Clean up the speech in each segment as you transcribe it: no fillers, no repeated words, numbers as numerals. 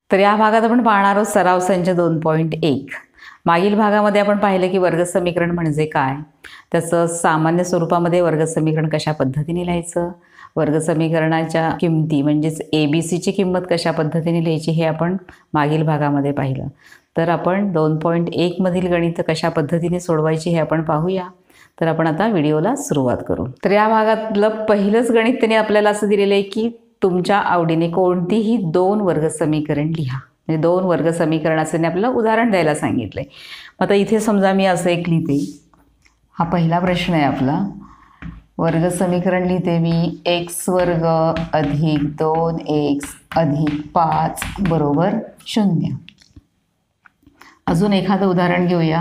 तर या भागात आपण पाहणार आहोत सराव संच 2.1. मागील भागामध्ये आपण पाहिलं की वर्ग समीकरण म्हणजे काय, त्याचं सामान्य स्वरूपामध्ये वर्ग समीकरण कशा पद्धतीने लिहायचं, वर्ग समीकरणाच्या किमती म्हणजेच ABCची किंमत कशा पद्धतीने लिहायची हे आपण मागील भागामध्ये पाहिलं. तर आपण 2.1 मधील गणित कशा पद्धतीने सोडवायची हे आपण पाहूया. तर आपण आता व्हिडिओला सुरुवात करू. तर या भागातलं पहिलंच गणित त्याने आपल्याला असं दिलेलं आहे की तुमच्या आवडीने कोणतीही 2 वर्ग समीकरण लिहा. म्हणजे 2 वर्ग समीकरणाचे आपल्याला उदाहरण द्यायला सांगितलंय. आता इथे समजा मी असं एक लिहिते, हा पहिला प्रश्न आहे आपला. वर्ग समीकरण लिहिते मी x वर्ग अधिक 2x अधिक 5 बरोबर 0. अजून एखादं उदाहरण घेऊया.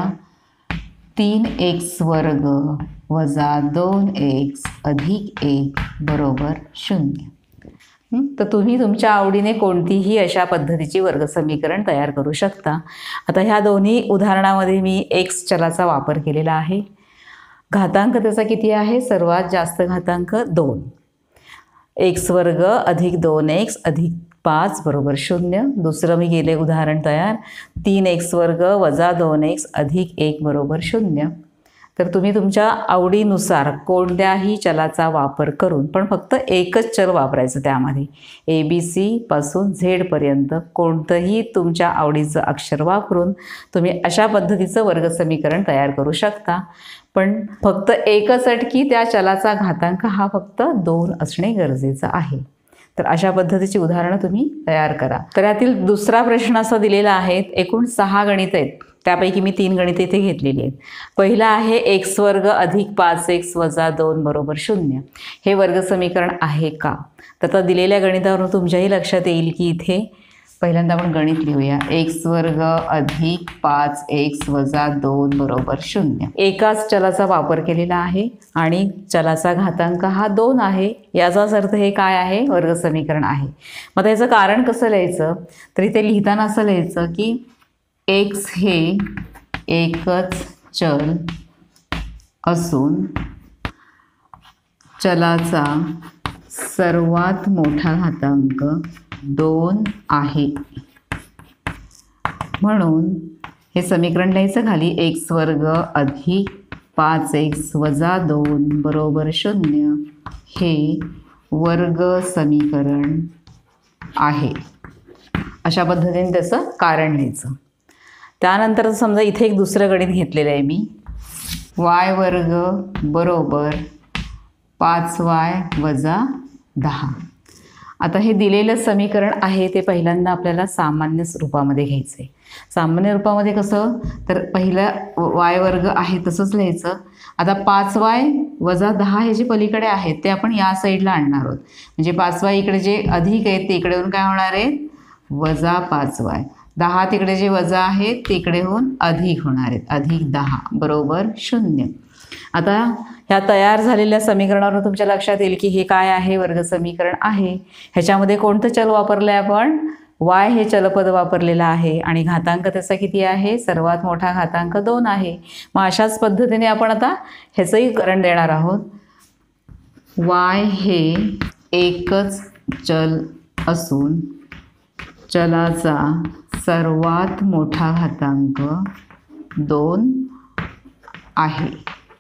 3x वर्ग वजा 2x अधिक 1 बरोबर 0. तर तुम्ही तुमच्या आवडीने कोणतीही अशा पद्धतीची वर्ग समीकरण तयार करू शकता. आता ह्या दोन्ही उदाहरणामध्ये मी x चलाचा वापर केलेला आहे. घातांक त्याचा किती आहे? सर्वात जास्त घातांक 2. x वर्ग अधिक 2x अधिक 5 बरोबर 0. दुसरं मी केले उदाहरण तयार. 3x वर्ग वजा 2x अधिक 1 बरोबर 0. तर तुम्ही तुमच्या आवडीनुसार कोणत्याही चलाचा वापर करून, पण फक्त एकच चल वापरायचं त्यामध्ये, ABC पासून Z पर्यंत कोणतंही तुमच्या आवडीचं अक्षर वापरून तुम्ही अशा पद्धतीचं वर्ग समीकरण तयार करू शकता. पण फक्त एकच अट की त्या चलाचा घातांक हा फक्त 2 असणे गरजेचं आहे. तर अशा पद्धतीची उदाहरणं तुम्ही तयार करा. तर यातील दुसरा प्रश्न असा दिलेला आहे. एकूण 6 गणित आहेत, त्यापैकी मी 3 गणिते इथे घेतलेली आहेत. पहिला आहे x वर्ग अधिक 5x वजा 2 बरोबर 0. हे वर्ग समीकरण आहे का? तर आता दिलेल्या गणितावरून तुमच्याही लक्षात येईल की इथे पहिल्यांदा आपण गणित लिहूया. x वर्ग अधिक 5x वजा 2 बरोबर 0. एकाच चलाचा वापर केलेला आहे आणि चलाचा घातांक हा 2 आहे. याचाच अर्थ हे काय आहे? वर्ग समीकरण आहे. मग त्याचं कारण कसं लिहायचं? तर इथे लिहिताना असं लिहायचं की x हे एकच चल असून चलाचा सर्वात मोठा घातांक 2 आहे. म्हणून हे समीकरण लिहायचं खाली x वर्ग अधिक 5x वजा 2 बरोबर 0 हे वर्ग समीकरण आहे. अशा पद्धतीने त्याचं कारण लिहायचं. त्यानंतर समजा इथे एक दुसरं गणित घेतलेलं आहे मी. y वर्ग बरोबर 5y वजा 10. आता हे दिलेलं समीकरण आहे ते पहिल्यांदा आपल्याला सामान्य रूपामध्ये घ्यायचं आहे. सामान्य रूपामध्ये कसं? तर पहिलं y वर्ग आहे तसंच लिहायचं. आता 5y वजा 10 हे जे पलीकडे आहेत ते आपण या साईडला आणणार आहोत. म्हणजे 5y इकडे जे अधिक आहेत ते इकडे येऊन काय होणार आहे? वजा 5y. 10 तिकडे जे वजा आहेत ते इकडे होऊन अधिक होणार आहेत. अधिक 10 बरोबर 0. आता ह्या तयार झालेल्या समीकरणावरून तुमच्या लक्षात येईल की हे काय आहे? वर्ग समीकरण आहे. ह्याच्यामध्ये कोणतं चल वापरलं आहे आपण? y हे चलपद वापरलेलं आहे आणि घातांक त्याचा किती आहे? सर्वात मोठा घातांक 2 आहे. मग अशाच पद्धतीने आपण आता ह्याचंही कारण देणार आहोत. y हे एकच चल असून चलाचा सर्वात मोठा घातांक 2 आहे.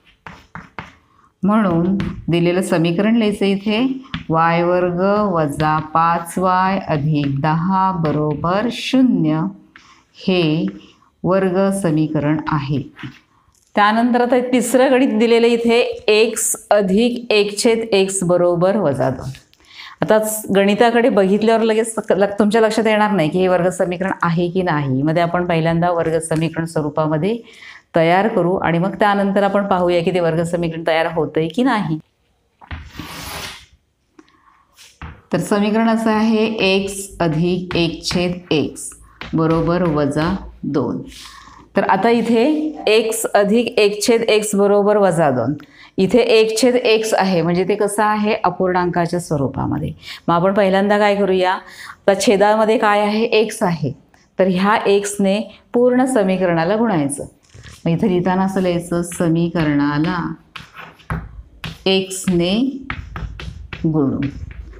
म्हणून दिलेलं समीकरण लिहायचं इथे y वर्ग वजा 5y अधिक 10 बरोबर 0 हे वर्ग समीकरण आहे. त्यानंतर आता तिसरं गणित दिलेलं इथे x अधिक 1/x बरोबर वजा 2. आता गणिताकडे बघितल्यावर लगेच तुमच्या लक्षात येणार नाही की हे वर्ग समीकरण आहे की नाही. मध्ये आपण पहिल्यांदा वर्ग समीकरण स्वरूपामध्ये तयार करू आणि मग त्यानंतर आपण पाहूया की ते वर्ग समीकरण तयार होतंय की नाही. तर समीकरण असं आहे x अधिक 1/x बरोबर वजा 2. तर आता इथे x अधिक 1/x बरोबर वजा 2. इथे 1/x आहे म्हणजे ते कसं आहे? अपूर्णांकाच्या स्वरूपामध्ये. मग आपण पहिल्यांदा काय करूया? आता छेदामध्ये काय आहे? x आहे. तर ह्या xने पूर्ण समीकरणाला गुणायचं. मग इथे लिहिताना असं लिहायचं समीकरणाला x ने गुणू.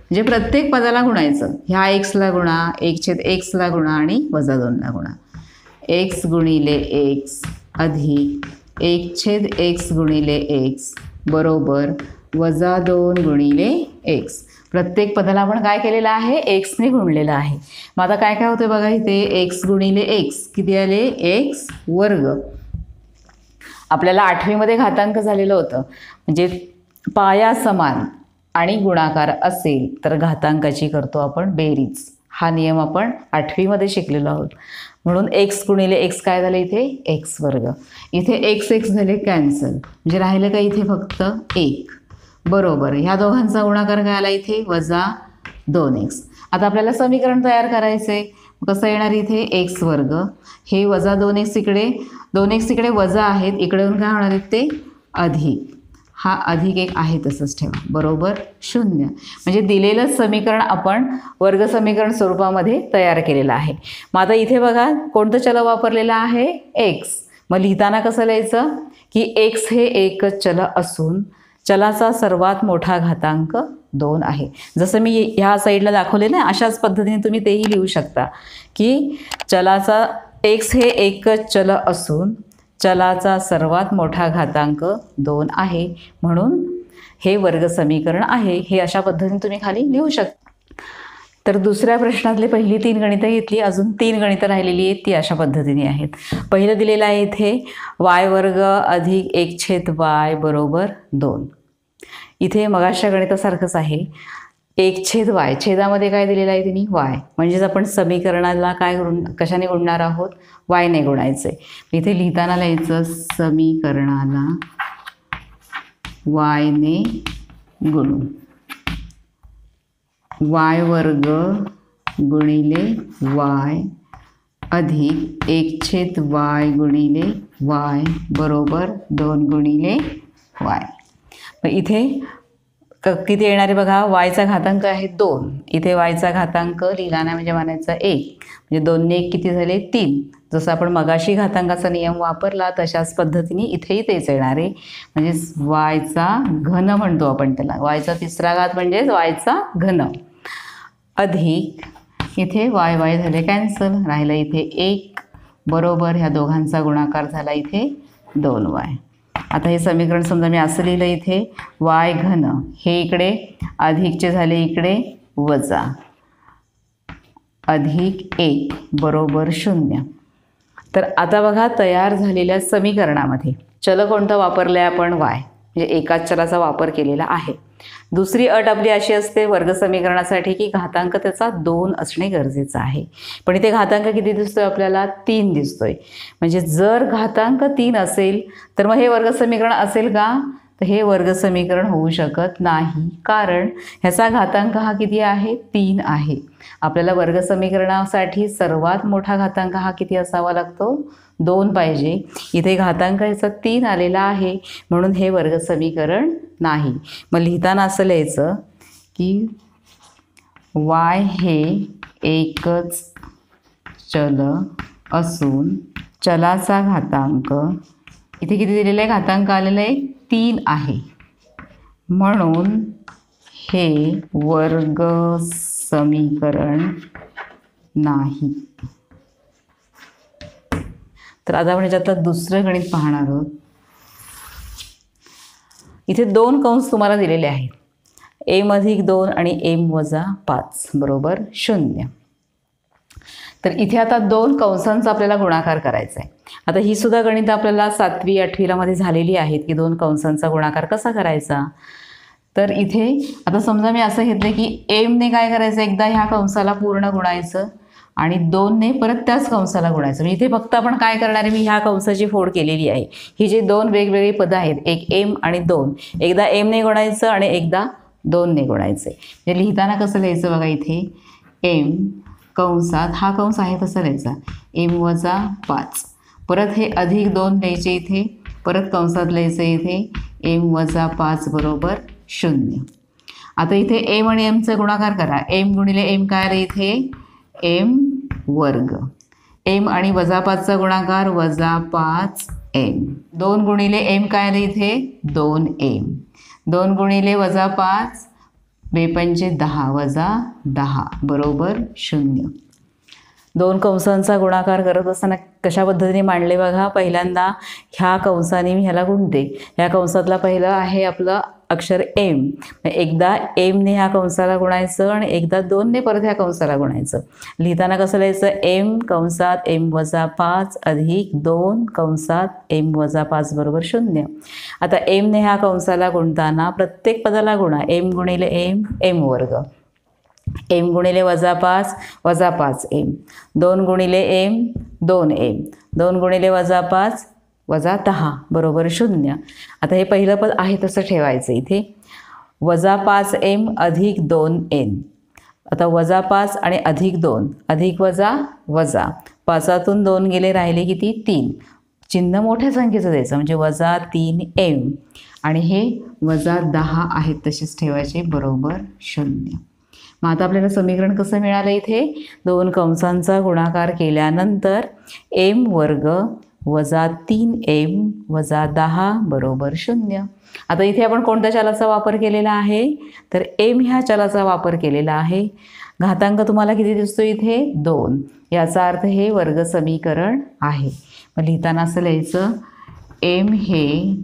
म्हणजे प्रत्येक पदाला गुणायचं. ह्या एक्सला गुणा, 1/xला गुणा आणि -2ला गुणा. x गुणिले x अधिक 1/x गुणिले x बरोबर -2 गुणिले x. प्रत्येक पदाला आपण काय केलेलं आहे, एक्सने गुणलेलं आहे. मग आता काय काय होतं बघा इथे, एक्स गुणिले एक्स किती आले, एक्स वर्ग. आपल्याला 8वीमध्ये घातांक झालेलं होतं, म्हणजे पाया समान आणि गुणाकार असेल तर घातांकाची करतो आपण बेरीज. हा नियम आपण 8वीमध्ये शिकलेलो आहोत. म्हणून एक्स गुणिले एक्स काय झालं इथे, एक्स वर्ग. इथे एक्स एक्स झाले कॅन्सल, म्हणजे राहिलं का इथे फक्त 1 बरोबर. ह्या दोघांचा गुणाकार काय आला इथे, -2x. आता आपल्याला समीकरण तयार करायचं आहे. कसं येणार इथे, एक्स वर्ग हे -2x इकडे, 2x इकडे वजा आहेत, इकडे येऊन काय होणार आहेत ते अधिक. हा अधिक 1 आहे तसंच ठेवा बरोबर 0. म्हणजे दिलेलं समीकरण आपण वर्ग समीकरण स्वरूपामध्ये तयार केलेलं आहे. मग आता इथे बघा कोणतं चल वापरलेलं आहे, एक्स. मग लिहिताना कसं लिहायचं की एक्स हे एकच चल असून चलाचा सर्वात मोठा घातांक 2 आहे. जसं मी ह्या साईडला दाखवले ना, अशाच पद्धतीने तुम्ही तेही लिहू शकता की चलाचा एक्स हे एकच चल असून चलाचा सर्वात मोठा घातांक 2 आहे, म्हणून हे वर्ग समीकरण आहे. हे अशा पद्धतीने तुम्ही खाली लिहू शकता. तर दुसऱ्या प्रश्नातले पहिली 3 गणितं घेतली, अजून 3 गणितं राहिलेली आहेत ती अशा पद्धतीने आहेत. पहिलं दिलेलं आहे इथे y वर्ग अधिक 1/y बरोबर 2. इथे मगाशा गणितासारखंच आहे, 1/y छेदामध्ये काय दिलेलं आहे त्यांनी, y. म्हणजेच आपण समीकरणाला काय कशाने गुणणार आहोत, y ने गुणायचं आहे. इथे लिहिताना लिहायचं समीकरणाला y ने गुणू. y वर्ग गुणिले y अधिक 1/y गुणिले y बरोबर 2 गुणिले y. मग इथे किती येणार आहे बघा, वायचा घातांक आहे 2. इथे वायचा घातांक लिहिला नाही म्हणजे म्हणायचा 1, म्हणजे 2 ने 1 किती झाले 3. जसं आपण मगाशी घातांकाचा नियम वापरला तशाच पद्धतीने इथेही तेच येणार आहे. म्हणजेच वायचा घन म्हणतो आपण त्याला, वायचा तिसरा घात म्हणजेच वायचा घन अधिक इथे वाय झाले कॅन्सल, राहिलं इथे 1 बरोबर ह्या दोघांचा गुणाकार झाला इथे 2y. आता हे समीकरण समजा मी असं लिहिलं इथे y घन हे इकडे अधिकचे झाले इकडे वजा अधिक 1 बरोबर 0. तर आता बघा तयार झालेल्या समीकरणामध्ये चल कोणतं वापरलं आहे आपण, y. म्हणजे एकाच चलाचा वापर केलेला आहे. दुसरी अट आपली अशी असते वर्ग समीकरणासाठी की घातांक त्याचा 2 असणे गरजेचं आहे. पण इथे घातांक किती दिसतोय आपल्याला, 3 दिसतोय. म्हणजे जर घातांक 3 असेल तर मग हे वर्ग समीकरण असेल का, तर हे वर्ग समीकरण होऊ शकत नाही, कारण ह्याचा घातांक हा किती आहे, 3 आहे. आपल्याला वर्ग समीकरणासाठी सर्वात मोठा घातांक हा किती असावा लागतो, 2 पाहिजे. इथे घातांक ह्याचा 3 आलेला आहे, म्हणून हे वर्ग समीकरण नाही. मग लिहिताना असं लिहायचं की y हे एकच चल असून चलाचा घातांक इथे किती दिलेलं आहे, घातांक आलेलं आहे 3 आहे, म्हणून हे वर्ग समीकरण नाही. तर आता आपण याच्यातलं दुसरं गणित पाहणार आहोत. इथे 2 कंस तुम्हाला दिलेले आहेत, m+2 आणि m-5 बरोबर 0. तर इथे आता 2 कंसांचा आपल्याला गुणाकार करायचा आहे. आता ही सुद्धा गणित आपल्याला 7वी 8वीला मध्ये झालेली आहेत की 2 कंसांचा गुणाकार कसा करायचा. तर इथे आता समजा मी असं घेतलं की mने काय करायचं, एकदा ह्या कंसाला पूर्ण गुणायचं आणि 2 ने परत त्याच कंसाला गुणायचं. म्हणजे इथे फक्त आपण काय करणार आहे, मी ह्या कंसाची फोड केलेली आहे. ही जी 2 वेगवेगळी पदं आहेत, एक m आणि 2, एकदा mने गुणायचं आणि एकदा 2 ने गुणायचं. म्हणजे लिहिताना कसं लिहायचं बघा, इथे m कंसात हा कंस आहे तसं लिहायचा m-5, परत हे अधिक 2 लिहायचे इथे, परत कंसात लिहायचं इथे m-5 बरोबर 0. आता इथे m आणि mचा गुणाकार करा. m गुणिले m काय रे इथे, m वर्ग. m आणि -5चा गुणाकार -5m. 2 गुणिले m काय रे इथे 2m. 2 गुणिले -5 बेपंचे 10 वजा 10 बरोबर 0. दोन कंसांचा गुणाकार करत असताना कशा पद्धतीने मांडले बघा. पहिल्यांदा ह्या कंसाने मी ह्याला गुणते. ह्या कंसातला पहिलं आहे आपलं अक्षर एम. एकदा एमने ह्या कंसाला गुणायचं आणि एकदा 2ने परत ह्या कंसाला गुणायचं. लिहिताना कसं लिहायचं, एम कंसात एम वजा 5 अधिक 2 कंसात एम वजा 5 बरोबर 0. आता एमने ह्या कंसाला गुणताना प्रत्येक पदाला गुणा. एम गुणिले एम एम वर्ग, एम गुणिले वजा 5 वजा 5 एम, 2 गुणिले एम 2 एम, 2 गुणिले वजा 5 वजा 10 बरोबर 0. आता हे पहिलं पद आहे तसं ठेवायचं इथे. वजा 5 एम अधिक 2 एन. आता वजा 5 आणि अधिक 2 अधिक वजा वजा 5तून 2 गेले, राहिले किती 3. चिन्ह मोठ्या संख्येचं द्यायचं म्हणजे वजा 3 एम आणि हे वजा 10 आहेत तसेच ठेवायचे बरोबर 0. मग आता आपल्याला समीकरण कसं मिळालं इथे, दोन कंसांचा गुणाकार केल्यानंतर एम वर्ग वजा 3m वजा 10 बरोबर 0. आता इथे आपण कोणत्या चलाचा वापर केलेला आहे, तर एम ह्या चलाचा वापर केलेला आहे. घातांक तुम्हाला किती दिसतो इथे 2. याचा अर्थ हे वर्ग समीकरण आहे. मग लिहिताना असं लिहायचं, एम हे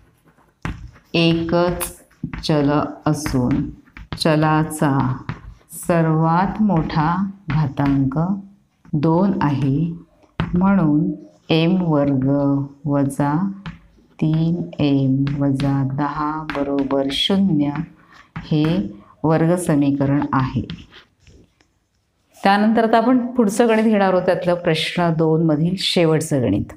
एकच चल असून चलाचा सर्वात मोठा घातांक 2 आहे, म्हणून एम वर्ग वजा 3m वजा 10 बरोबर 0 हे वर्ग समीकरण आहे. त्यानंतर आता आपण पुढचं गणित घेणार आहोत. त्यातलं प्रश्न 2 मधील शेवटचं गणित.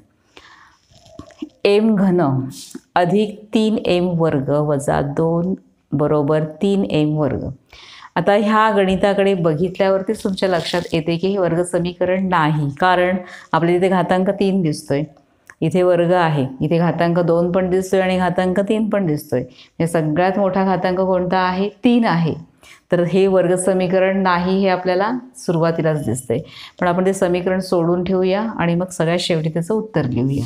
एम घन अधिक 3m वर्ग वजा 2 बरोबर 3m वर्ग. आता ह्या गणिताकडे बघितल्यावरतीच तुमच्या लक्षात येते की हे वर्ग समीकरण नाही, कारण आपल्या इथे घातांक 3 दिसतोय, इथे वर्ग आहे, इथे घातांक 2 पण दिसतोय आणि घातांक 3 पण दिसतोय. हे सगळ्यात मोठा घातांक कोणता आहे, 3 आहे. तर हे वर्ग समीकरण नाही हे आपल्याला सुरुवातीलाच दिसतंय. पण आपण ते समीकरण सोडून ठेवूया आणि मग सगळ्यात शेवटी त्याचं उत्तर लिहूया.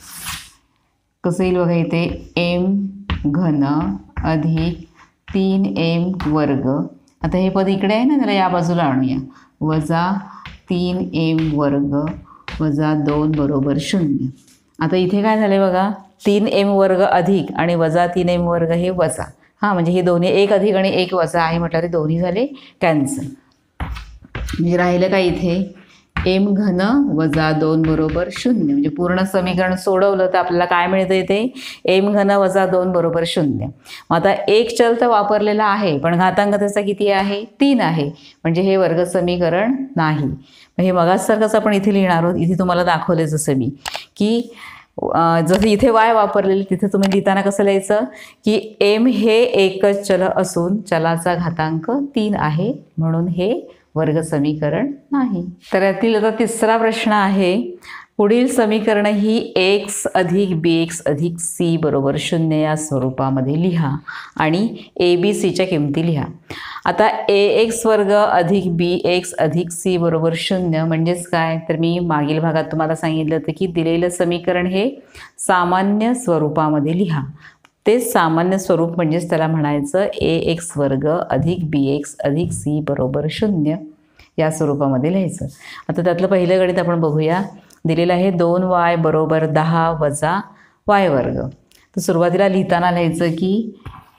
कसं येईल बघा इथे, एम घन अधिक 3m वर्ग. आता हे पद इकडे आहे ना, त्याला या बाजूला आणूया. वजा 3m वर्ग वजा 2 बरोबर 0. आता इथे काय झाले बघा, 3m वर्ग अधिक आणि वजा 3m वर्ग हे वजा. हां, म्हणजे हे दोन्ही एक अधिक आणि एक वजा आहे म्हटलं, ते दोन्ही झाले कॅन्सल. म्हणजे राहिलं काय इथे, एम घन वजा 2 बरोबर 0. म्हणजे पूर्ण समीकरण सोडवलं तर आपल्याला काय मिळतं इथे, एम घन वजा 2 बरोबर 0. मग आता एक चल तर वापरलेला आहे, पण घातांक त्याचा किती आहे, 3 आहे. म्हणजे हे वर्ग समीकरण नाही. हे मगाचसारखंच आपण इथे लिहिणार आहोत. इथे तुम्हाला दाखवले जसं मी की जसं इथे वाय वापरलेली, तिथे तुम्ही लिहिताना कसं लिहायचं की एम हे एकच चल असून चलाचा घातांक 3 आहे, म्हणून हे वर्ग समीकरण नाही. तर यातील आता तिसरा प्रश्न आहे, पुढील समीकरण ही x अधिक bx अधिक c बरोबर 0 या स्वरूपामध्ये लिहा आणि abcच्या किमती लिहा. आता ax वर्ग अधिक bx अधिक c बरोबर 0 म्हणजेच काय, तर मी मागील भागात तुम्हाला सांगितलं होतं की दिलेलं समीकरण हे सामान्य स्वरूपामध्ये लिहा. ते सामान्य स्वरूप म्हणजेच त्याला म्हणायचं ax वर्ग अधिक bx अधिक c बरोबर 0 या स्वरूपामध्ये लिहायचं. आता त्यातलं पहिलं गणित आपण बघूया. दिलेलं आहे 2y बरोबर 10 वजा y वर्ग. तर सुरुवातीला लिहिताना लिहायचं की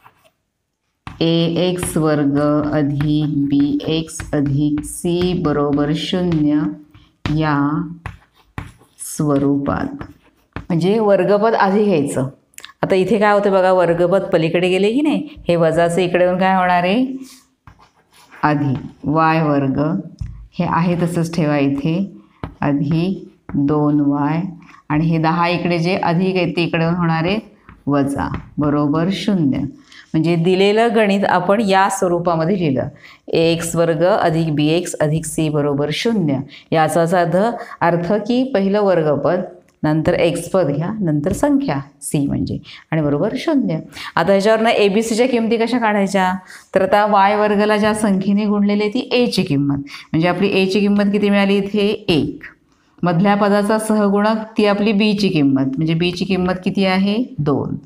ax वर्ग अधिक bx अधिक c बरोबर 0 या स्वरूपात, म्हणजे वर्गपद आधी घ्यायचं. आता इथे काय होतं बघा, वर्गपद पलीकडे गेले की नाही, हे वजाचं इकडे येऊन काय होणार आहे, अधिक y वर्ग हे आहे तसंच ठेवा इथे, अधिक 2y आणि हे 10 इकडे जे अधिक आहे ते इकडे होणार आहे वजा बरोबर 0. म्हणजे दिलेलं गणित आपण या स्वरूपामध्ये लिहिलं, ax वर्ग अधिक bx अधिक c बरोबर 0. याचाच अर्थ की पहिलं वर्गपद, नंतर x पद घ्या, नंतर संख्या c म्हणजे, आणि बरोबर 0. आता ह्याच्यावरनं abcच्या किमती कशा काढायच्या, तर आता y वर्गला ज्या संख्येने गुणलेली ती a ची किंमत, म्हणजे आपली a ची किंमत किती मिळाली इथे 1. मधल्या पदाचा सहगुणक ती आपली b ची किंमत, म्हणजे b ची किंमत किती आहे 2.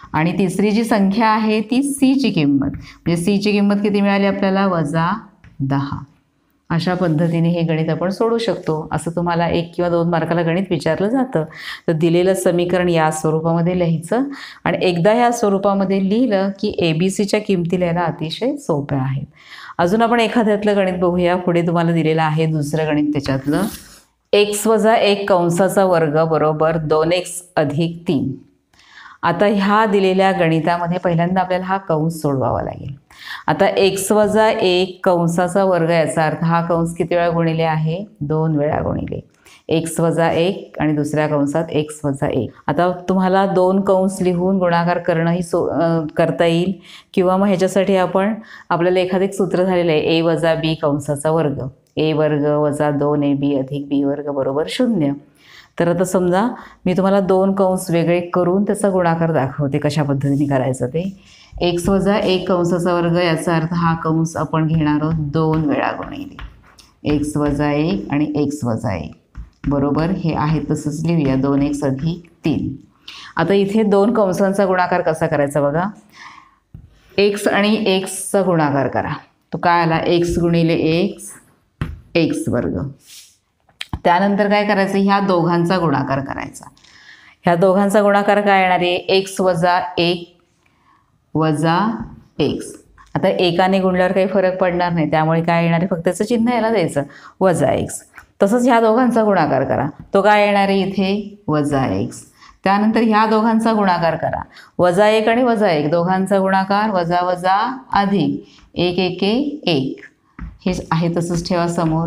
आणि तिसरी जी संख्या आहे ती सीची किंमत, म्हणजे सीची किंमत किती मिळाली आपल्याला -10. अशा पद्धतीने हे गणित आपण सोडवू शकतो. असं तुम्हाला 1 किंवा 2 मार्काला गणित विचारलं जातं. तर दिलेलं समीकरण या स्वरूपामध्ये लिहायचं आणि एकदा ह्या स्वरूपामध्ये लिहिलं की ABCच्या किमती लिहायला अतिशय सोप्या आहेत. अजून आपण एखाद्यातलं गणित बघूया. पुढे तुम्हाला दिलेलं आहे दुसरं गणित, त्याच्यातलं x - 1 कंसाचा वर्ग बरोबर 2x अधिक 3. आता ह्या दिलेल्या गणितामध्ये पहिल्यांदा आपल्याला हा कंस सोडवावा लागेल. आता x - 1 कंसाचा वर्ग, याचा अर्थ हा कंस किती वेळा गुणिले आहे 2 वेळा गुणिले x - 1 आणि दुसऱ्या कंसात x - 1. आता तुम्हाला 2 कंस लिहून गुणाकार करणंही करता येईल किंवा मग ह्याच्यासाठी आपल्याला एखादं सूत्र झालेलं आहे a - b कंसाचा वर्ग, a वर्ग वजा 2ab अधिक b वर्ग बरोबर 0. तर आता समजा मी तुम्हाला 2 कंस वेगळे करून त्याचा गुणाकार दाखवते कशा पद्धतीने करायचं ते. x - 1 कंसाचा वर्ग, याचा अर्थ हा कंस आपण घेणार आहोत 2 वेळा गुणिले x - 1 आणि x - 1 बरोबर हे आहे तसंच लिहूया 2x अधिक 3. आता इथे 2 कंसांचा गुणाकार कसा करायचा बघा. x आणि xचा गुणाकार करा. तो काय आला x गुणिले x वर्ग. त्यानंतर काय करायचं, ह्या दोघांचा गुणाकार करायचा. ह्या दोघांचा गुणाकार काय येणार आहे x - 1 वजा x. आता एकाने गुणल्यावर काही फरक पडणार नाही, त्यामुळे काय येणार आहे फक्त त्याचं चिन्ह याला द्यायचं -x. तसंच ह्या दोघांचा गुणाकार करा. तो काय येणार आहे इथे -x. त्यानंतर ह्या दोघांचा गुणाकार करा. -1 आणि -1 दोघांचा गुणाकार वजा वजा अधिक 1 1 1. हे आहे तसंच ठेवा समोर.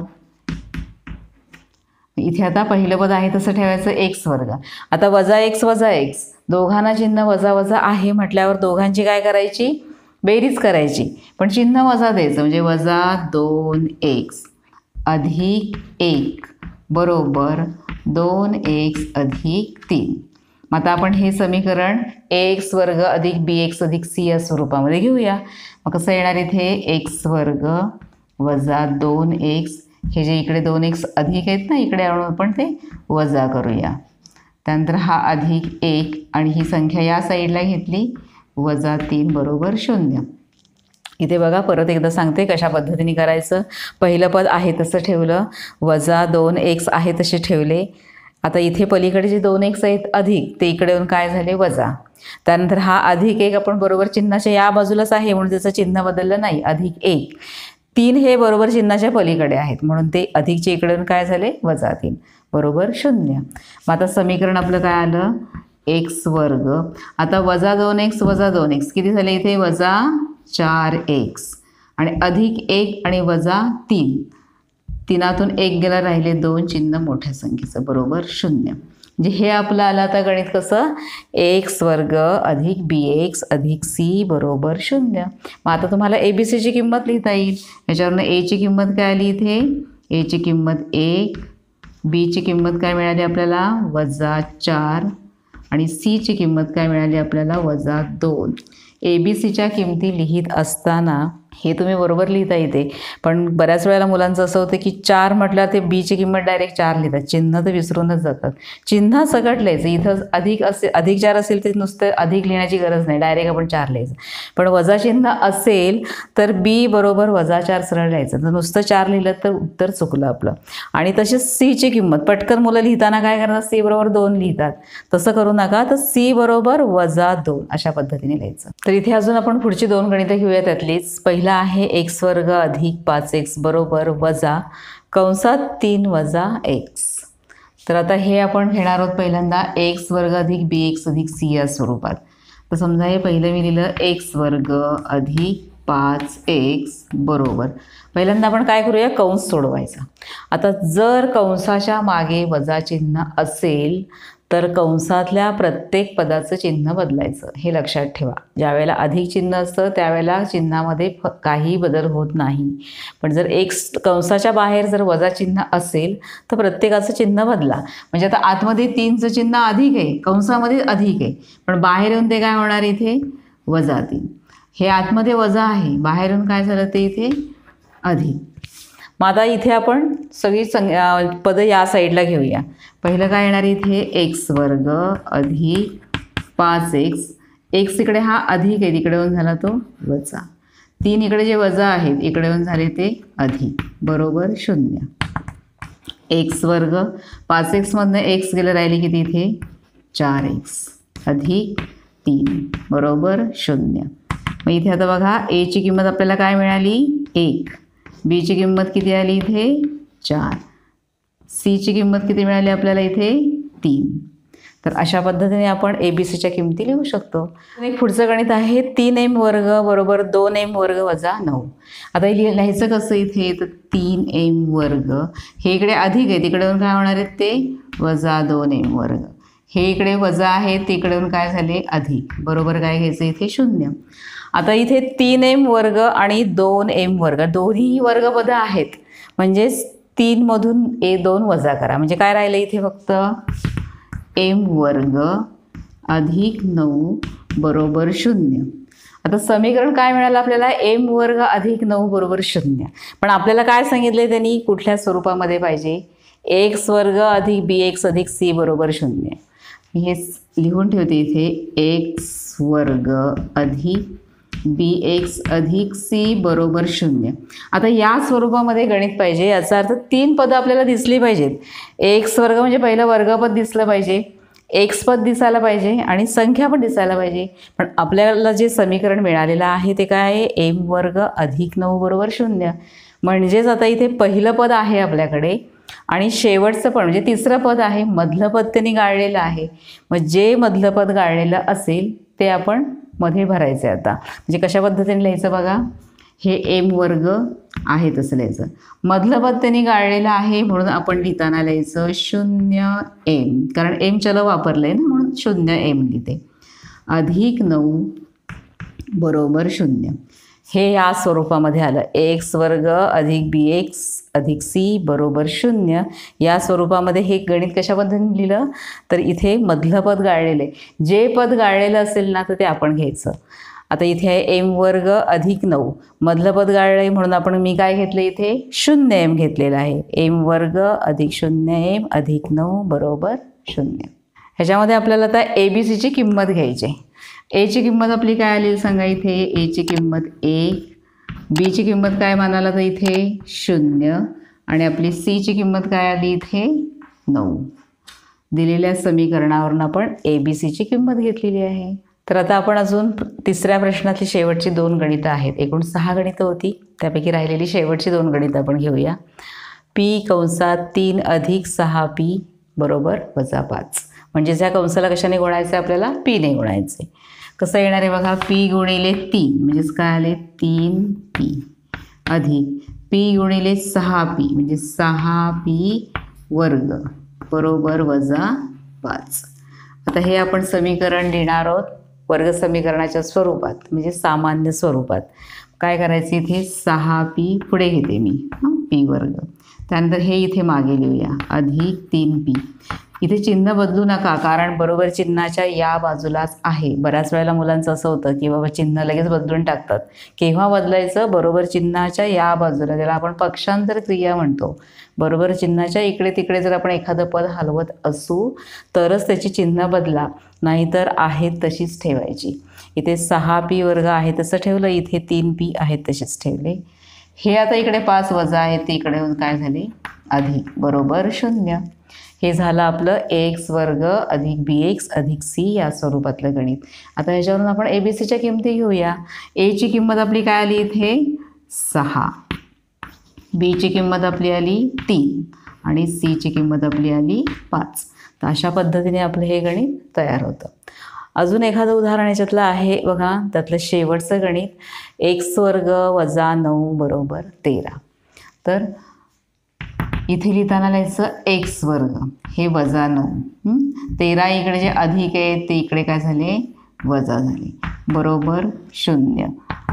इथे आता पहिलं पद आहे तसं ठेवायचं x वर्ग. आता -x -x दोघांना चिन्ह वजा वजा आहे म्हटल्यावर दोघांची काय करायची बेरीज करायची, पण चिन्ह वजा द्यायचं, म्हणजे -2x अधिक 1 बरोबर 2x अधिक 3. मग आता आपण हे समीकरण ax वर्ग अधिक bx अधिक c या स्वरूपामध्ये घेऊया. मग कसं येणार इथे x वर्ग वजा 2x, हे जे इकडे 2x अधिक आहेत ना, इकडे आणून आपण ते वजा करूया. त्यानंतर हा अधिक 1 आणि ही संख्या या साईडला घेतली -3 बरोबर 0. इथे बघा परत एकदा सांगते कशा पद्धतीने करायचं. पहिलं पद आहे तसं ठेवलं, -2x आहे तसे ठेवले. आता इथे पलीकडे जे 2x आहेत अधिक, ते इकडे येऊन काय झाले वजा. त्यानंतर हा अधिक 1 आपण बरोबर चिन्हाच्या या बाजूलाच आहे म्हणून त्याचं चिन्ह बदललं नाही, अधिक 1. 3 हे बरोबर चिन्हाच्या पलीकडे आहेत म्हणून ते अधिकचे इकडे येऊन काय झाले -3 बरोबर 0. मग आता समीकरण आपलं काय आलं x वर्ग. आता -2x वजा 2x किती झाले इथे -4x आणि अधिक 1 आणि -3. 3तून 1 गेला, राहिले 2, चिन्ह मोठ्या संख्येचं बरोबर 0. म्हणजे हे आपलं आलं आता गणित कसं x वर्ग अधिक bx अधिक c बरोबर 0. मग आता तुम्हाला ABCची किंमत लिहिता येईल. याच्यावरनं a ची किंमत काय आली इथे, a ची किंमत 1, b ची किंमत काय मिळाली आपल्याला -4 आणि c ची किंमत काय मिळाली आपल्याला -2. ABCच्या किमती लिहित असताना हे तुम्ही बरोबर लिहिता येते, पण बऱ्याच वेळेला मुलांचं असं होतं की 4 म्हटल्यावर ते बीची किंमत डायरेक्ट 4 लिहितात, चिन्ह तर विसरूनच जातात. चिन्ह सकट लिहायचं. इथं अधिक 4 असेल तर नुसतं अधिक लिहिण्याची गरज नाही, डायरेक्ट आपण 4 लिहायचं. पण वजा चिन्ह असेल तर b बरोबर -4 सरळ लिहायचं. तर नुसतं 4 लिहिलं तर उत्तर चुकलं आपलं. आणि तसेच c ची किंमत पटकन मुलं लिहिताना काय करतात c बरोबर 2 लिहितात, तसं करू नका. तर c बरोबर -2 अशा पद्धतीने लिहायचं. तर इथे अजून आपण पुढची 2 गणितं घेऊया. त्यातलीच पहिला आहे x वर्ग अधिक 5x बरोबर वजा कंसात 3 वजा x. तर आता हे आपण घेणार आहोत पहिल्यांदा x वर्ग अधिक bx अधिक c या स्वरूपात. तर समजा हे पहिलं मी लिहिलं x वर्ग अधिक 5x बरोबर. पहिल्यांदा आपण काय करूया कंस सोडवायचा. आता जर कंसाच्या मागे वजा चिन्ह असेल तर कंसातल्या प्रत्येक पदाचं चिन्ह बदलायचं, हे लक्षात ठेवा. ज्यावेळेला अधिक चिन्ह असतं त्यावेळेला चिन्हामध्ये काही बदल होत नाही. पण जर कंसाच्या बाहेर जर वजा चिन्ह असेल तर प्रत्येकाचं चिन्ह बदला. म्हणजे आता आतमध्ये 3चं चिन्ह अधिक आहे, कंसामध्ये अधिक आहे, पण बाहेर येऊन ते काय होणार इथे -3. हे आतमध्ये वजा आहे, बाहेर येऊन काय झालं ते इथे अधिक. मग आता इथे आपण सगळी पदं या साईडला घेऊया. पहिलं काय येणार इथे x वर्ग अधिक 5x. एक्स इकडे हा अधिक आहे, तिकडे येऊन झाला तो वजा. 3 इकडे जे वजा आहेत इकडे येऊन झाले ते अधिक, बरोबर 0. एक्स वर्ग 5x मधनं एक्स गेलं, राहिले किती इथे 4x अधिक 3 बरोबर 0. मग इथे आता बघा एची किंमत आपल्याला काय मिळाली 1, बीची किंमत किती आली इथे 4, सीची किंमत किती मिळाली आपल्याला इथे 3. तर अशा पद्धतीने आपण ABCच्या किमती लिहू शकतो. एक पुढचं गणित आहे 3m वर्ग बरोबर 2m वर्ग वजा 9. आता हे लिहायचं कसं इथे, तर 3m वर्ग हे इकडे अधिक आहे, तिकडे येऊन काय होणार आहेत ते वजा 2m वर्ग. हे इकडे वजा आहे, तिकडे येऊन काय झाले अधिक, बरोबर काय घ्यायचं इथे 0. आता इथे 3m वर्ग आणि 2m वर्ग दोन्ही वर्गपदं आहेत, म्हणजेच 3 मधून 2 वजा करा, म्हणजे काय राहिलं इथे फक्त m वर्ग अधिक 9 बरोबर 0. आता समीकरण काय मिळालं आपल्याला m वर्ग अधिक 9 बरोबर 0. पण आपल्याला काय सांगितलं त्यांनी, कुठल्या स्वरूपामध्ये पाहिजे, x वर्ग अधिक bx अधिक c बरोबर 0. हे लिहून ठेवते इथे x वर्ग अधिक bx अधिक c बरोबर 0. आता या स्वरूपामध्ये गणित पाहिजे, याचा अर्थ 3 पदं आपल्याला दिसली पाहिजेत. x वर्ग म्हणजे पहिलं वर्गपद दिसलं पाहिजे, x पद दिसायला पाहिजे आणि संख्या पण दिसायला पाहिजे. पण आपल्याला जे समीकरण मिळालेलं आहे ते काय आहे, m वर्ग अधिक 9 बरोबर 0. म्हणजेच आता इथे पहिलं पद आहे आपल्याकडे आणि शेवटचं पण म्हणजे तिसरं पद आहे, मधलं पद त्यांनी गाळलेलं आहे. मग जे मधलं पद गाळलेलं असेल ते आपण मध्ये भरायचं आहे. आता म्हणजे कशा पद्धतीने लिहायचं बघा, हे m वर्ग आहे तसं लिहायचं, मधलं पद त्यांनी गाळलेलं आहे म्हणून आपण लिहिताना लिहायचं 0m, कारण m चल वापरलं आहे ना म्हणून 0m लिहिते, अधिक 9 बरोबर 0. हे या स्वरूपामध्ये आलं x वर्ग अधिक bx अधिक c बरोबर 0. या स्वरूपामध्ये हे गणित कशा पद्धतीने लिहिलं, तर इथे मधलं पद गाळलेलं आहे, जे पद गाळलेलं असेल ना तर ते आपण घ्यायचं. आता इथे आहे m वर्ग अधिक 9, मधलं पद गाळलं आहे म्हणून मी काय घेतलं इथे 0m घेतलेलं आहे, m वर्ग अधिक 0m अधिक 9 बरोबर 0. ह्याच्यामध्ये आपल्याला आता ABCची किंमत घ्यायची आहे. एची किंमत आपली काय आली सांगा इथे, एची किंमत 1, बीची किंमत काय मानाला तर इथे 0 आणि आपली सीची किंमत काय आली इथे 9. दिलेल्या समीकरणावरून आपण ABCची किंमत घेतलेली आहे. तर आता आपण अजून तिसऱ्या प्रश्नातली शेवटची 2 गणितं आहेत, एकूण 6 गणितं होती, त्यापैकी राहिलेली शेवटची 2 गणितं आपण घेऊया. p कंसात 3 अधिक 6p बरोबर वजा 5. म्हणजे ह्या कंसाला कशाने गुणायचं आहे आपल्याला, p ने गुणायचे. कसं येणार आहे बघा, p गुणिले 3 म्हणजेच काय आले 3p अधिक p गुणिले 6p म्हणजे 6p वर्ग बरोबर वजा 5. आता हे आपण समीकरण लिहिणार आहोत वर्ग समीकरणाच्या स्वरूपात, म्हणजे सामान्य स्वरूपात. काय करायचं इथे 6p पुढे घेते मी p वर्ग, त्यानंतर हे इथे मागे लिहूया अधिक 3p. इथे चिन्ह बदलू नका, कारण बरोबर चिन्हाच्या या बाजूलाच आहे. बऱ्याच वेळेला मुलांचं असं होतं की बाबा चिन्ह लगेच बदलून टाकतात. केव्हा बदलायचं, बरोबर चिन्हाच्या या बाजूला, ज्याला आपण पक्षांतर क्रिया म्हणतो, बरोबर चिन्हाच्या इकडे तिकडे जर आपण एखादं पद हलवत असू तरच त्याची चिन्ह बदला, नाहीतर आहेत तशीच ठेवायची. इथे 6p वर्ग आहे तसं ठेवलं, इथे 3p आहेत तसेच ठेवले. हे आता इकडे 5 वजा आहेत ते इकडे काय झाले अधिक बरोबर 0. हे झालं आपलं x वर्ग अधिक bx अधिक c या स्वरूपातलं गणित. आता ह्याच्यावरून आपण ABCच्या किमती घेऊया. एची किंमत आपली काय आली इथे 6, बीची किंमत आपली आली 3 आणि सीची किंमत आपली आली 5. तर अशा पद्धतीने आपलं हे गणित तयार होतं. अजून एखादं उदाहरण याच्यातलं आहे बघा, त्यातलं शेवटचं गणित x वर्ग वजा 9 बरोबर 13. तर इथे लिहिताना लिहायचं x वर्ग हे वजा 9, 13 इकडे जे अधिक आहे ते इकडे काय झाले वजा झाले बरोबर 0.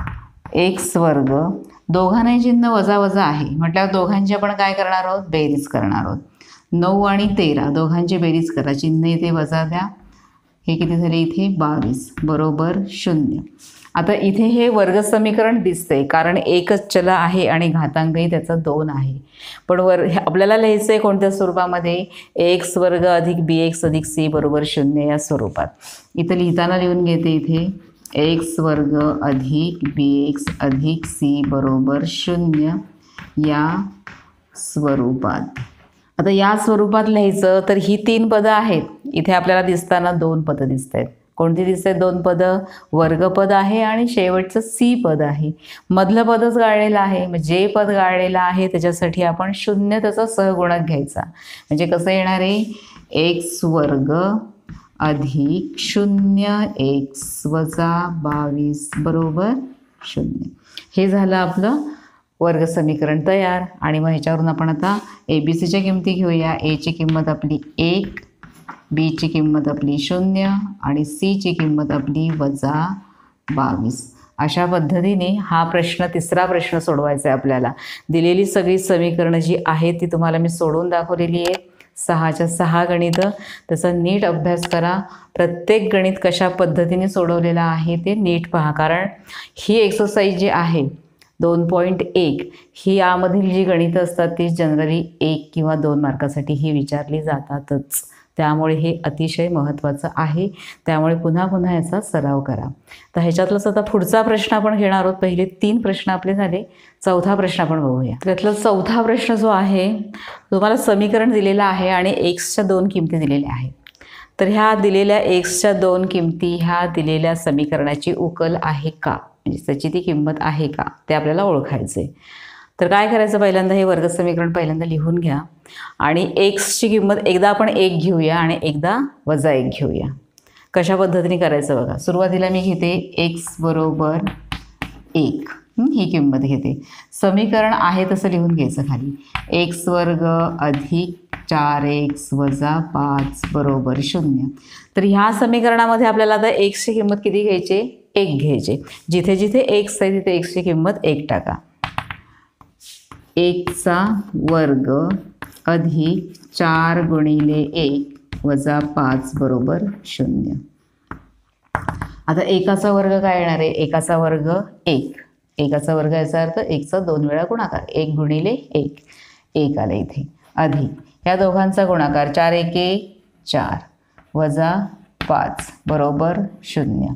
x वर्ग दोघांनाही चिन्ह वजा वजा आहे म्हटल्यावर दोघांची आपण काय करणार आहोत बेरीज करणार आहोत. 9 आणि 13 दोघांची बेरीज करा, चिन्ह इथे वजा द्या, हे किती झाले इथे 22 बरोबर 0. आता इथे हे वर्ग समीकरण दिसतंय कारण एकच चल आहे आणि घातांकही त्याचा 2 आहे. पण आपल्याला लिहायचं आहे कोणत्या स्वरूपामध्ये? एक्स वर्ग अधिक बी एक्स अधिक सी बरोबर 0 या स्वरूपात. इथं लिहिताना लिहून घेते इथे एक्स वर्ग अधिक बी एक्स अधिक सी बरोबर 0 या स्वरूपात. आता या स्वरूपात लिहायचं तर ही 3 पदं आहेत. इथे आपल्याला दिसताना 2 पदं दिसत आहेत. कोणती दिसत आहेत 2 पदं? वर्गपद आहे आणि शेवटचं सी पद आहे. मधलं पदच गाळलेलं आहे. मग जे पद गाळलेलं आहे त्याच्यासाठी आपण 0 त्याचा सहगुणक घ्यायचा. म्हणजे कसं येणार आहे? एक्स वर्ग अधिक 0 एक्स वजा 22 बरोबर 0. हे झालं आपलं वर्ग समीकरण तयार. आणि मग ह्याच्यावरून आपण आता ABCच्या किमती घेऊया. एची किंमत आपली 1, बीची किंमत आपली 0 आणि सीची किंमत आपली वजा 22. अशा पद्धतीने हा प्रश्न, तिसरा प्रश्न सोडवायचा आहे आपल्याला. दिलेली सगळी समीकरणं जी आहेत ती तुम्हाला मी सोडवून दाखवलेली आहेत. 6च्या 6 गणितं. त्याचा नीट अभ्यास करा. प्रत्येक गणित कशा पद्धतीने सोडवलेलं आहे ते नीट पहा. कारण ही एक्सरसाइज जी आहे 2.1 ही यामधील जी गणितं असतात ती जनरली 1 किंवा 2 मार्कासाठी ही विचारली जातातच. त्यामुळे हे अतिशय महत्त्वाचं आहे. त्यामुळे पुन्हा पुन्हा याचा सराव करा. तर ह्याच्यातलाच आता पुढचा प्रश्न आपण घेणार आहोत. पहिले 3 प्रश्न आपले झाले. चौथा प्रश्न आपण बघूया. त्यातला चौथा प्रश्न जो आहे तुम्हाला समीकरण दिलेलं आहे आणि एक्सच्या 2 किमती दिलेल्या आहेत. तर ह्या दिलेल्या एक्सच्या 2 किमती ह्या दिलेल्या समीकरणाची उकल आहे का, म्हणजे त्याची ती किंमत आहे का ते आपल्याला ओळखायचे. तर काय करायचं? पहिल्यांदा हे वर्ग समीकरण पहिल्यांदा लिहून घ्या आणि एक्सची किंमत एकदा आपण 1 घेऊया आणि एकदा वजा 1 घेऊया. कशा पद्धतीने करायचं बघा. सुरुवातीला मी घेते एक्स बरोबर 1 ही किंमत घेते. समीकरण आहे तसं लिहून घ्यायचं खाली. एक्स वर्ग अधिक 4x वजा 5 बरोबर 0. तर ह्या समीकरणामध्ये आपल्याला आता एक्सची किंमत किती घ्यायची? 1 घ्यायचे. जिथे जिथे एक्स आहे तिथे एक्सची किंमत 1 टाका. 1चा वर्ग अधिक 4 गुणिले 1 वजा 5 बरोबर 0. आता 1चा वर्ग काय येणार आहे? 1चा वर्ग 1. 1चा वर्ग याचा अर्थ 1चा 2 वेळा गुणाकार. 1 गुणिले 1 1 आलं इथे. अधिक या दोघांचा गुणाकार 4 एके 4 वजा 5 बरोबर 0.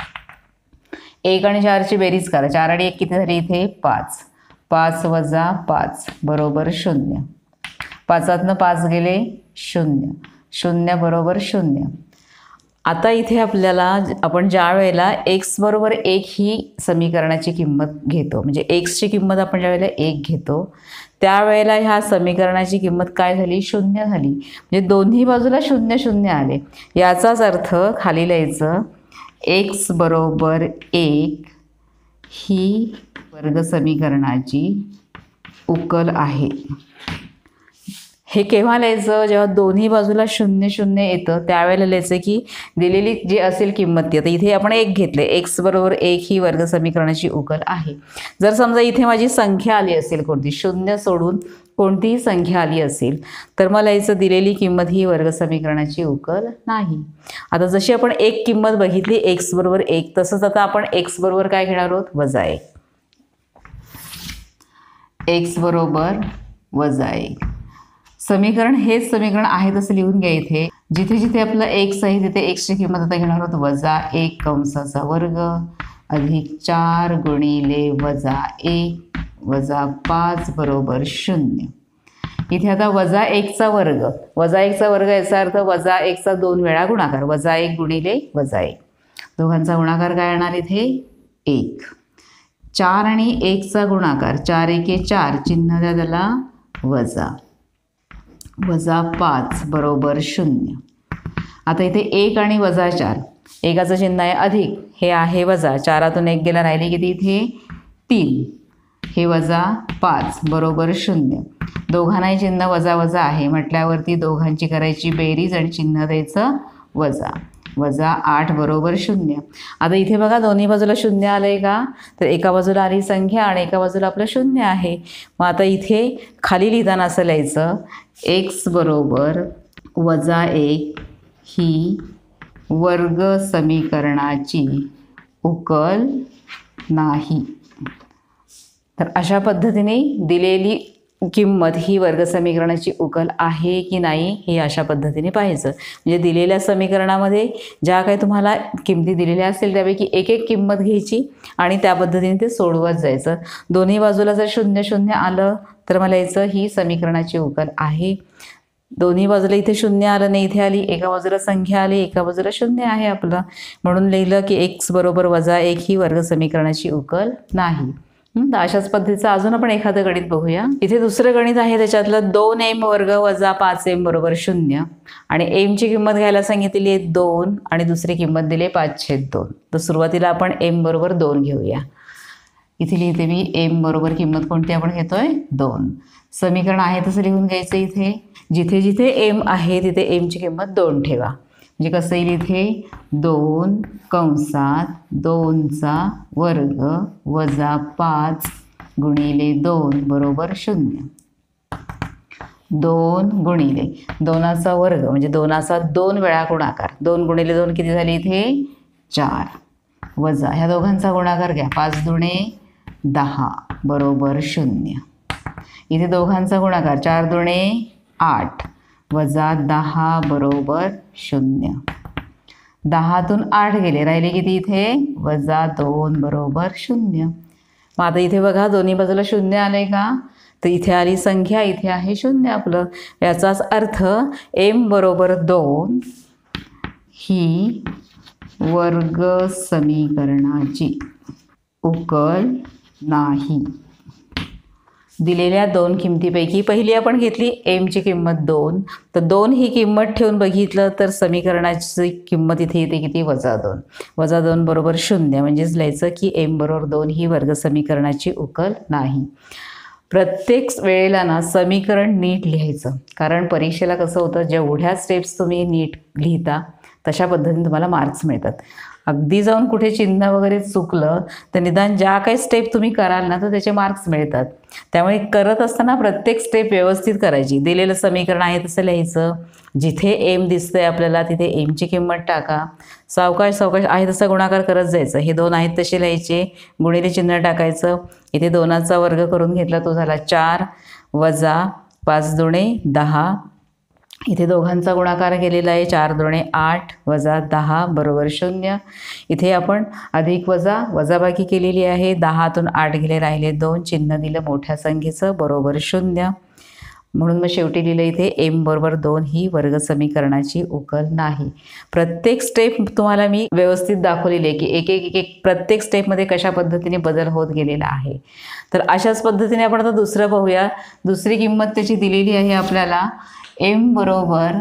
1 आणि 4ची बेरीज करा. 4 आणि 1 किती झाली इथे? 5. 5 वजा 5 बरोबर 0. 5तनं 5 गेले 0. 0 बरोबर 0. आता इथे आपल्याला आपण ज्या वेळेला एक्स बरोबर 1 ही समीकरणाची किंमत घेतो, म्हणजे एक्सची किंमत आपण ज्या वेळेला 1 घेतो त्यावेळेला ह्या समीकरणाची किंमत काय झाली? 0 झाली. म्हणजे दोन्ही बाजूला 0 0 आले. याचाच अर्थ खाली लिहायचं एक्स बरोबर 1 ही वर्ग समीकरणाची उकल आहे. हे केव्हा लिहायचं? जेव्हा दोन्ही बाजूला 0 0 येतं त्यावेळेला लिहायचं की दिलेली जी असेल किंमत ती. आता इथे आपण 1 घेतले. एक्स बरोबर 1 ही वर्ग समीकरणाची उकल आहे. जर समजा इथे माझी संख्या आली असेल कोणती, 0 सोडून कोणतीही संख्या आली असेल तर मला याचं दिलेली किंमत ही वर्ग समीकरणाची उकल नाही. आता जशी आपण एक किंमत बघितली एक्स बरोबर 1, तसंच आता आपण एक्स बरोबर काय घेणार आहोत? वजा 1. एक्स बरोबर वजा 1. समीकरण हेच समीकरण आहे तसं लिहून घ्या. इथे जिथे जिथे आपलं एक्स आहे तिथे एक्सची किंमत आता घेणार आहोत वजा 1 कंसाचा वर्ग अधिक 4 गुणिले वजा 1 वजा 5 बरोबर 0. इथे आता वजा 1चा वर्ग. वजा 1चा वर्ग याचा अर्थ वजा 1चा 2 वेळा गुणाकार. वजा 1 गुणिले वजा 1. दोघांचा गुणाकार काय येणार इथे? 1. 4 आणि 1चा गुणाकार 4 एके 4 चिन्ह द्या त्याला वजा. वजा 5 बरोबर 0. आता इथे 1 आणि वजा 4. एकाचं चिन्ह आहे अधिक, हे आहे वजा. 4तून 1 गेला राहिले किती इथे? 3. हे वजा 5 बरोबर 0. दोघांनाही चिन्ह वजा वजा आहे म्हटल्यावरती दोघांची करायची बेरीज आणि चिन्ह द्यायचं वजा. वजा 8 बरोबर 0. आता इथे बघा दोन्ही बाजूला 0 आलं आहे का? तर एका बाजूला आली संख्या आणि एका बाजूला आपलं 0 आहे. मग आता इथे खाली लिहिताना असं लिहायचं एक्स बरोबर वजा 1 ही वर्ग समीकरणाची उकल नाही. तर अशा पद्धतीने दिलेली किंमत ही वर्गसमीकरणाची उकल आहे की नाही हे अशा पद्धतीने पाहायचं. म्हणजे दिलेल्या समीकरणामध्ये ज्या काही तुम्हाला किमती दिलेल्या असतील त्यापैकी एक एक किंमत घ्यायची आणि त्या पद्धतीने ते सोडवत जायचं. दोन्ही बाजूला जर 0 0 आलं तर मला याचं ही समीकरणाची उकल आहे. दोन्ही बाजूला इथे 0 आलं नाही, इथे आली, एका बाजूला संख्या आली, एका बाजूला 0 आहे आपलं, म्हणून लिहिलं की x बरोबर -1 ही वर्गसमीकरणाची उकल नाही. तर अशाच पद्धतीचं अजून आपण एखादं गणित बघूया. इथे दुसरं गणित आहे, त्याच्यातलं 2m वर्ग वजा 5m बरोबर 0 आणि m ची किंमत घ्यायला सांगितलेली आहे 2 आणि दुसरी किंमत दिली 5/2. तर सुरुवातीला आपण m बरोबर 2 घेऊया. इथे लिहिते मी m बरोबर किंमत कोणती आपण घेतोय 2. समीकरण आहे तसं लिहून घ्यायचं. इथे जिथे जिथे m आहे तिथे m ची किंमत 2 ठेवा. म्हणजे कसं येईल इथे 2 कंसात 2चा वर्ग वजा 5 गुणिले 2 बरोबर 0. 2 गुणिले 2चा वर्ग म्हणजे 2चा 2 वेळा गुणाकार. 2 गुणिले 2 किती झाले इथे 4 वजा ह्या दोघांचा गुणाकार घ्या 5 दुणे 10 बरोबर 0. इथे दोघांचा गुणाकार 4 दुणे 8 वजा 10 बरोबर 0. 10तून 8 गेले, राहिले किती इथे वजा 2 बरोबर 0. मग आता इथे बघा दोन्ही बाजूला 0 आलंय का, तर इथे आली संख्या, इथे आहे 0 आपलं. याचाच अर्थ m बरोबर 2 ही वर्ग समीकरणाची उकल नाही. दिलेल्या दोन किमतीपैकी पहिली आपण घेतली m ची किंमत 2, तर 2 ही किंमत ठेवून बघितलं तर समीकरणाची किंमत इथे येते किती -2. -2 बरोबर 0 म्हणजेच लिहायचं की m बरोबर 2 ही वर्गसमीकरणाची उकल नाही. प्रत्येक वेळेला ना समीकरण नीट लिहायचं, कारण परीक्षेला कसं होतं जेवढ्या स्टेप्स तुम्ही नीट लिहिता तशा पद्धतीने तुम्हाला मार्क्स मिळतात. अगदी जाऊन कुठे चिन्ह वगैरे चुकलं तर निदान ज्या काही स्टेप तुम्ही कराल ना तर त्याचे मार्क्स मिळतात. त्यामुळे करत असताना प्रत्येक स्टेप व्यवस्थित करायची. दिलेलं समीकरण आहे तसं लिहायचं. जिथे m दिसतंय आपल्याला तिथे m ची किंमत टाका. सावकाश सावकाश आहे तसा गुणाकार करत जायचं. हे 2 आहेत तसे लिहायचे, गुणिले चिन्ह टाकायचं. इथे 2चा वर्ग करून घेतला तो झाला 4 वजा 5 दुणे 10. इथे दोघांचा गुणाकार केलेला आहे 4 दुणे 8 वजा 10 बरोबर 0. इथे आपण अधिक वजा वजाबाकी केलेली आहे. 10तून 8 गेले, राहिले 2, चिन्ह दिलं मोठ्या संख्येचं बरोबर 0. म्हणून मग शेवटी लिहिलं इथे m बरोबर 2 ही वर्गसमीकरणाची उकल नाही. प्रत्येक स्टेप तुम्हाला मी व्यवस्थित दाखवलेली आहे की एक एक एक प्रत्येक स्टेपमध्ये कशा पद्धतीने बदल होत गेलेला आहे. तर अशाच पद्धतीने आपण आता दुसरं पाहूया. दुसरी किंमत त्याची दिलेली आहे आपल्याला m बरोबर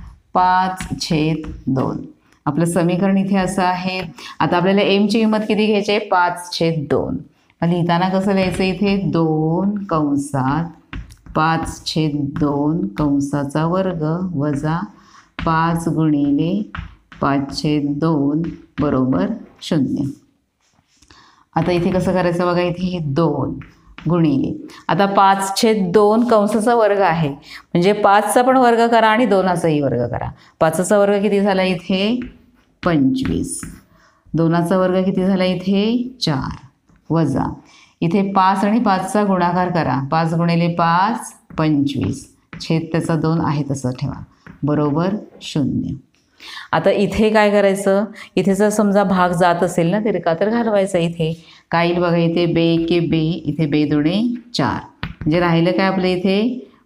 5/2. आपलं समीकरण इथे असं आहे. आता आपल्याला m ची किंमत किती घ्यायची आहे 5/2. लिहिताना कसं लिहायचं इथे 2 कंसात 5/2 कंसाचा वर्ग वजा 5 गुणिले 5/2 बरोबर 0. आता इथे कसं करायचं बघा, इथे हे 2 गुणिले आता 5/2 कंसाचा वर्ग आहे म्हणजे 5चा पण वर्ग करा आणि 2चाही वर्ग करा. 5चा वर्ग किती झाला इथे 25. 2चा वर्ग किती झाला इथे 4 वजा इथे 5 आणि 5चा गुणाकार करा. 5 गुणिले 5 25 छेद त्याचा 2 आहे तसं ठेवा बरोबर 0. आता इथे काय करायचं, इथे जर समजा भाग जात असेल ना तिरका तर घालवायचा. इथे काय येईल बघा, इथे बे के बे, इथे बे दुणे 4 म्हणजे राहिलं काय आपलं इथे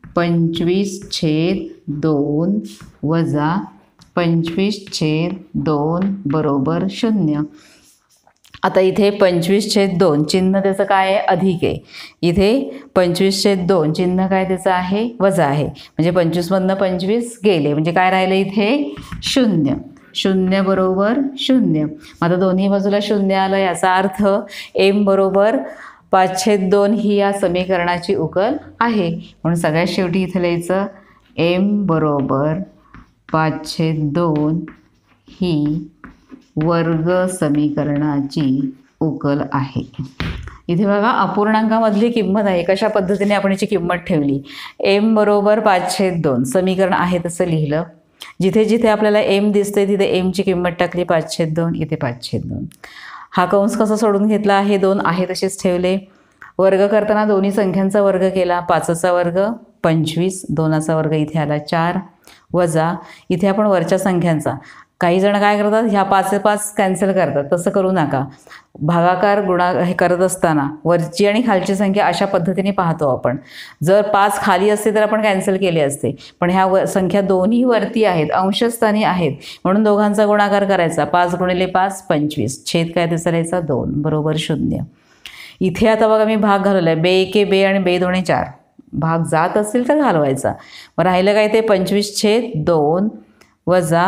25/2 वजा 25/2 बरोबर 0. आता इथे 25/2 चिन्ह त्याचं काय आहे अधिक आहे. इथे 25/2 चिन्ह काय त्याचं आहे वजा आहे. म्हणजे 25मधनं 25 गेले म्हणजे काय राहिलं इथे 0. 0 बरोबर 0. आता दोन्ही बाजूला 0 आलं, याचा अर्थ m बरोबर 5/2 ही या समीकरणाची उकल आहे. म्हणून सगळ्यात शेवटी इथे लिहायचं m बरोबर 5/2 ही वर्ग समीकरणाची उकल आहे. इथे बघा अपूर्णांकामधली किंमत आहे. कशा पद्धतीने आपण याची किंमत ठेवली. m बरोबर 5/2 समीकरण आहे तसं लिहिलं. जिथे जिथे आपल्याला m दिसते तिथे m ची किंमत टाकली 5/2, इथे 5/2. हा कंस कसा सोडून घेतला, हे 2 आहे तसेच ठेवले. वर्ग करताना दोन्ही संख्यांचा वर्ग केला, 5चा वर्ग 25, 2चा वर्ग इथे आला 4, वजा इथे आपण वरच्या संख्यांचा. काही जण काय करतात, ह्या 5 कॅन्सल करतात, तसं करू नका. भागाकार हे करत असताना वरची आणि खालची संख्या अशा पद्धतीने पाहतो आपण. जर 5 खाली असते तर आपण कॅन्सल केले असते, पण ह्या संख्या दोन्ही वरती आहेत, अंशस्थानी आहेत, म्हणून दोघांचा गुणाकार करायचा. 5 गुणिले 5 25, छेद काय त्याचा लिहायचा 2 बरोबर 0. इथे आता बघा मी भाग घालवला आहे, बे एके बे आणि बे दोन्ही 4. भाग जात असेल तर घालवायचा. मग राहिलं काय ते 25/2 वजा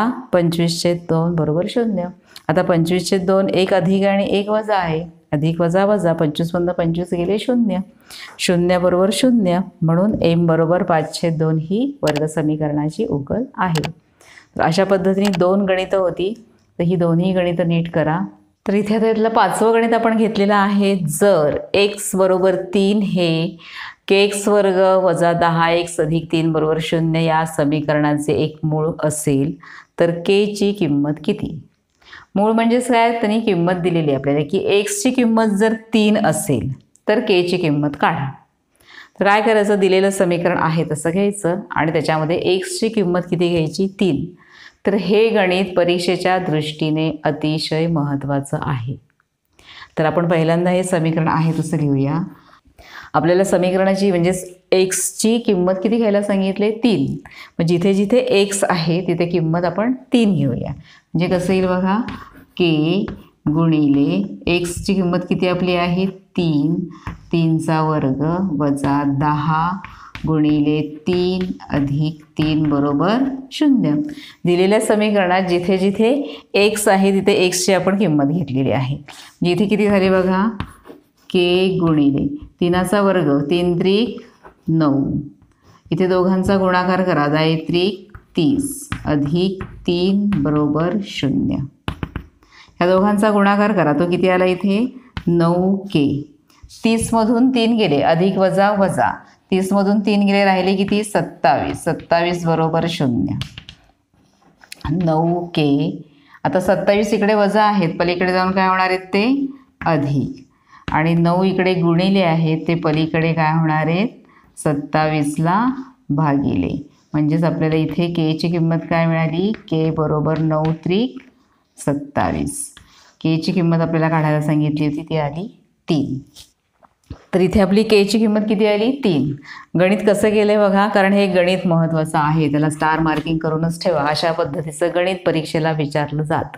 25/2 बरोबर 0. आता 25/2 1 अधिक आणि 1 वजा आहे, अधिक वजा वजा 25 मधून 25 गेले 0, 0 बरोबर 0. म्हणून m बरोबर 5/2 ही वर्ग समीकरणाची उकल आहे. तर अशा पद्धतीने 2 गणितं होती, तर ही दोन्ही गणितं नीट करा. तर इथे त्यातलं 5वं गणित आपण घेतलेलं आहे. जर x बरोबर 3 हे kx वर्ग वजा 10x अधिक 3 बरोबर 0 या समीकरणाचे एक मूळ असेल तर k ची किंमत किती? मूळ म्हणजेच काय, त्यांनी किंमत दिलेली आहे आपल्याला की x ची किंमत जर 3 असेल तर k ची किंमत काढा. तर काय करायचं, दिलेलं समीकरण आहे तसं घ्यायचं आणि त्याच्यामध्ये x ची किंमत किती घ्यायची, 3. तर हे गणित परीक्षेच्या दृष्टीने अतिशय महत्त्वाचं आहे. तर आपण पहिल्यांदा हे समीकरण आहे तसं लिहूया. आपल्याला समीकरणाची म्हणजेच एक्सची किंमत किती घ्यायला सांगितले, 3. मग जिथे जिथे x आहे तिथे किंमत आपण 3 घेऊया. म्हणजे कसं येईल बघा, k गुणिले एक्सची किंमत किती आपली आहे 3, 3चा वर्ग वजा 10 गुणिले 3 अधिक 3 बरोबर 0. दिलेल्या समीकरणात जिथे जिथे x आहे तिथे एक्सची आपण किंमत घेतलेली आहे. जिथे किती झाले बघा, k गुणिले 3चा वर्ग 3 त्रिक 9, इथे दोघांचा गुणाकार करा 10 त्रिक 30 अधिक 3 बरोबर 0. ह्या दोघांचा गुणाकार करा, तो किती आला इथे 9k. 30मधून 3 गेले, अधिक वजा वजा 30मधून 3 गेले, राहिले किती 27, 27 बरोबर 0. 9k. आता 27 इकडे वजा आहेत, पलीकडे जाऊन काय होणार आहेत ते अधिक, आणि 9 इकडे गुणिले आहेत, ते पलीकडे काय होणार आहेत 27ला भागिले. म्हणजेच आपल्याला इथे k ची किंमत काय मिळाली, k बरोबर 9 त्रिक 27. k ची किंमत आपल्याला काढायला सांगितली होती, ती आली 3. तर इथे आपली k ची किंमत किती आली 3. गणित कसं केलं आहे बघा, कारण हे गणित महत्त्वाचं आहे, त्याला स्टार मार्किंग करूनच ठेवा. अशा पद्धतीचं गणित परीक्षेला विचारलं जातं.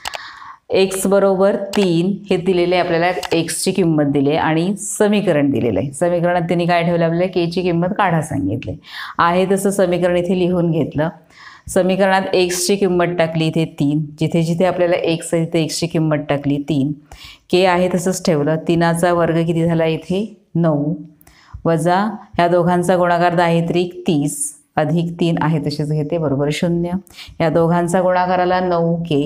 x बरोबर 3 हे दिलेले आपल्याला, एक्सची किंमत दिली आणि समीकरण दिलेलं आहे. समीकरणात त्यांनी काय ठेवलं आपल्याला, k ची किंमत काढा सांगितले आहे. तसं समीकरण इथे लिहून घेतलं. समीकरणात एक्सची किंमत टाकली इथे 3, जिथे जिथे आपल्याला x आहे तिथे एक्सची किंमत टाकली 3, k आहे तसंच ठेवलं. 3चा वर्ग किती झाला इथे 9 वजा ह्या दोघांचा गुणाकार 10 त्रिक 30 अधिक 3 आहे तसेच घेते बरोबर 0. या दोघांचा गुणाकार आला 9k,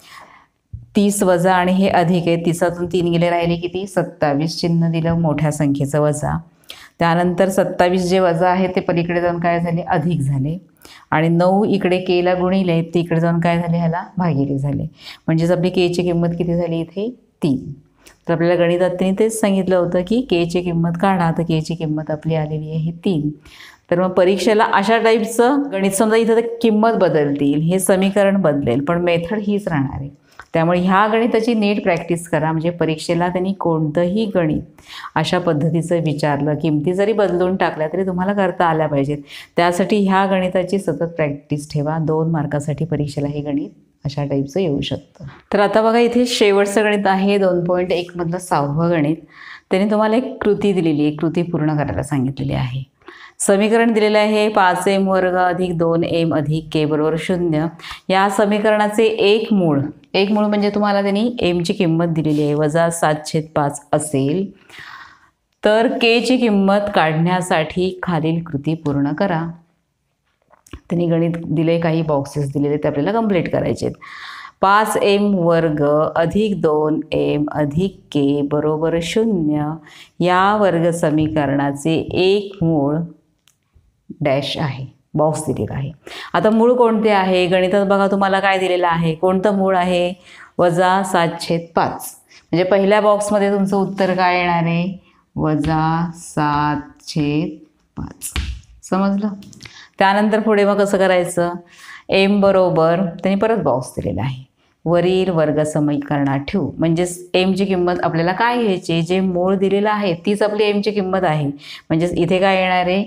30 वजा आणि हे अधिक आहे, 30तून 3 गेले, राहिले किती 27, चिन्ह दिलं मोठ्या संख्येचं वजा. त्यानंतर 27 जे वजा आहे ते पलीकडे जाऊन काय झाले अधिक झाले, आणि 9 इकडे केला गुणिले, ते इकडे जाऊन काय झाले ह्याला भागिले झाले. म्हणजेच आपली k ची किंमत किती झाली इथे 3. तर आपल्याला गणितात त्यांनी तेच सांगितलं होतं की k ची किंमत काढा, तर k ची किंमत आपली आलेली आहे 3. तर मग परीक्षेला अशा टाईपचं गणित, समजा इथं किंमत बदलतील, हे समीकरण बदलेल, पण मेथड हीच राहणार आहे. त्यामुळे ह्या गणिताची नीट प्रॅक्टिस करा, म्हणजे परीक्षेला त्यांनी कोणतंही गणित अशा पद्धतीचं विचारलं, किमती जरी बदलून टाकल्या तरी तुम्हाला करता आल्या पाहिजेत. त्यासाठी ह्या गणिताची सतत प्रॅक्टिस ठेवा. 2 मार्कासाठी परीक्षेला हे गणित अशा टाईपचं येऊ शकतं. तर आता बघा इथे शेवटचं गणित आहे 2.1 मधलं 6वं गणित. त्यांनी तुम्हाला एक कृती दिलेली आहे, कृती पूर्ण करायला सांगितलेली आहे. समीकरण दिलेलं आहे 5m वर्ग अधिक 2m अधिक k बरोबर 0. या समीकरणाचे एक मूळ म्हणजे तुम्हाला त्यांनी m ची किंमत दिलेली आहे वजा 7/5 असेल तर k ची किंमत काढण्यासाठी खालील कृती पूर्ण करा. त्यांनी गणित दिले, काही बॉक्सेस दिलेले ते आपल्याला कंप्लीट करायचे आहेत. 5m वर्ग अधिक 2m अधिक k बरोबर 0 या वर्ग समीकरणाचे एक मूळ डॅश आहे, बॉक्स दिलेला आहे. आता मूळ कोणते आहे गणितात बघा, तुम्हाला काय दिलेलं आहे, कोणतं मूळ आहे वजा 7/5. म्हणजे पहिल्या बॉक्समध्ये तुमचं उत्तर काय येणार आहे, -7/5. समजलं. त्यानंतर पुढे मग कसं करायचं, एम बरोबर त्यांनी परत बॉक्स दिलेला आहे, वरील वर्ग समीकरणात ठेवू. म्हणजेच एमची किंमत आपल्याला काय घ्यायची, जे मूळ दिलेलं आहे तीच आपली एमची किंमत आहे. म्हणजेच इथे काय येणार आहे,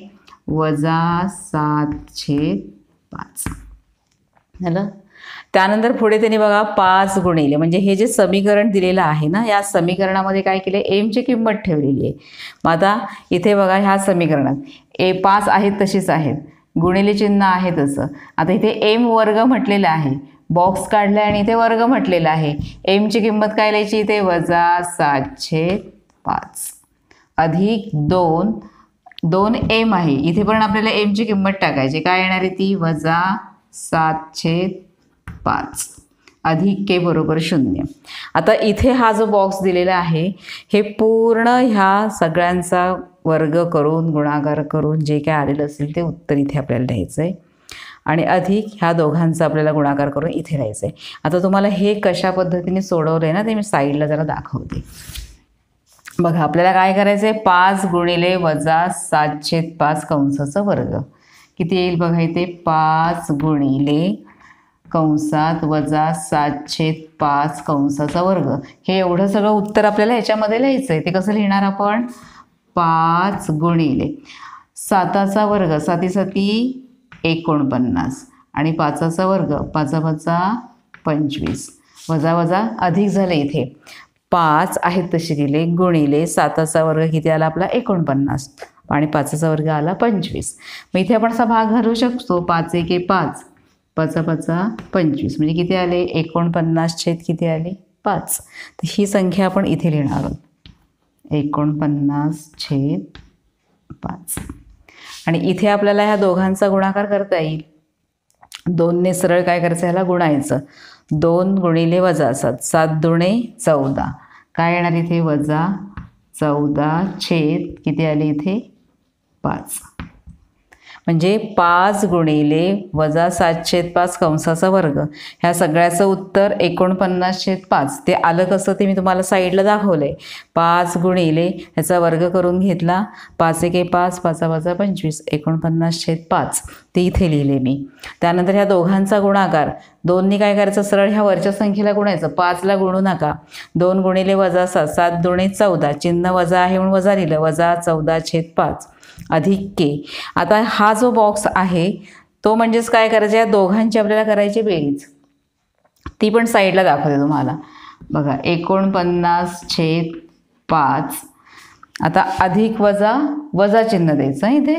-7/5 झालं. त्यानंतर पुढे त्यांनी बघा 5 गुणिले, म्हणजे हे जे समीकरण दिलेलं आहे ना, या समीकरणामध्ये काय केले, एमची किंमत ठेवलेली आहे. मग आता इथे बघा ह्या समीकरणात 5 आहेत तशीच आहेत, गुणिले चिन्ह आहे तसं. आता इथे एम वर्ग म्हटलेलं आहे, बॉक्स काढला आणि इथे वर्ग म्हटलेला आहे. एमची किंमत काय लिहायची इथे, -7/5 अधिक 2 एम आहे. इथे पण आपल्याला एमची किंमत टाकायची, काय येणार आहे ती, -7/5 अधिक के बरोबर 0. आता इथे हा जो बॉक्स दिलेला आहे हे पूर्ण ह्या सगळ्यांचा वर्ग करून गुणाकार करून जे काय आलेलं असेल ते उत्तर इथे आपल्याला लिहायचं आहे आणि अधिक ह्या दोघांचा आपल्याला गुणाकार करून इथे लिहायचं आहे. आता तुम्हाला हे कशा पद्धतीने सोडवलं आहे ना ते मी साईडला जरा दाखवते. बघा आपल्याला काय करायचं आहे, 5 गुणिले -7/5 कंसाचा वर्ग किती येईल बघा इथे, 5 गुणिले कंसात -7/5 कंसाचा वर्ग. हे एवढं सगळं उत्तर आपल्याला ह्याच्यामध्ये लिहायचं आहे. ते कसं लिहिणार आपण, 5 गुणिले 7चा वर्ग 7 7 49 आणि 5चा वर्ग 5 5 25 वजा वजा अधिक झाले. इथे 5 आहेत तसे दिले, गुणिले 7चा वर्ग किती आला आपला 49 आणि 5चा वर्ग आला 25. मग इथे आपण असा भाग घालू शकतो, 5 1 5 5 5 25 म्हणजे किती आले 49 छेद किती आले 5. तर ही संख्या आपण इथे लिहिणार आहोत, 49/5. आणि इथे आपल्याला ह्या दोघांचा गुणाकार करता येईल. 2ने सरळ काय करायचं, ह्याला गुणायचं, 2 गुणिले -7 7 दुणे 14 काय येणार इथे, -14 छेद किती आले इथे 5. म्हणजे 5 गुणिले -7/5 कंसाचा वर्ग ह्या सगळ्याचं उत्तर 49/5. ते आलं कसं ते मी तुम्हाला साईडला दाखवलं आहे. 5 गुणिले ह्याचा वर्ग करून घेतला, 5 1 5 5 5 25 49/5 ते इथे लिहिले मी. त्यानंतर ह्या दोघांचा गुणाकार 2नी काय करायचं, सरळ ह्या वरच्या संख्येला गुणायचं, 5ला गुणू नका. 2 गुणिले -7 7 दुणे 14 चिन्ह वजा आहे म्हणून वजा लिहिलं, -14/5 अधिक के. आता हा जो बॉक्स आहे तो म्हणजेच काय करायचं, या दोघांची आपल्याला करायची बेरीज. ती पण साईडला दाखवते तुम्हाला बघा, 49/5. आता अधिक वजा चिन्ह द्यायचं इथे,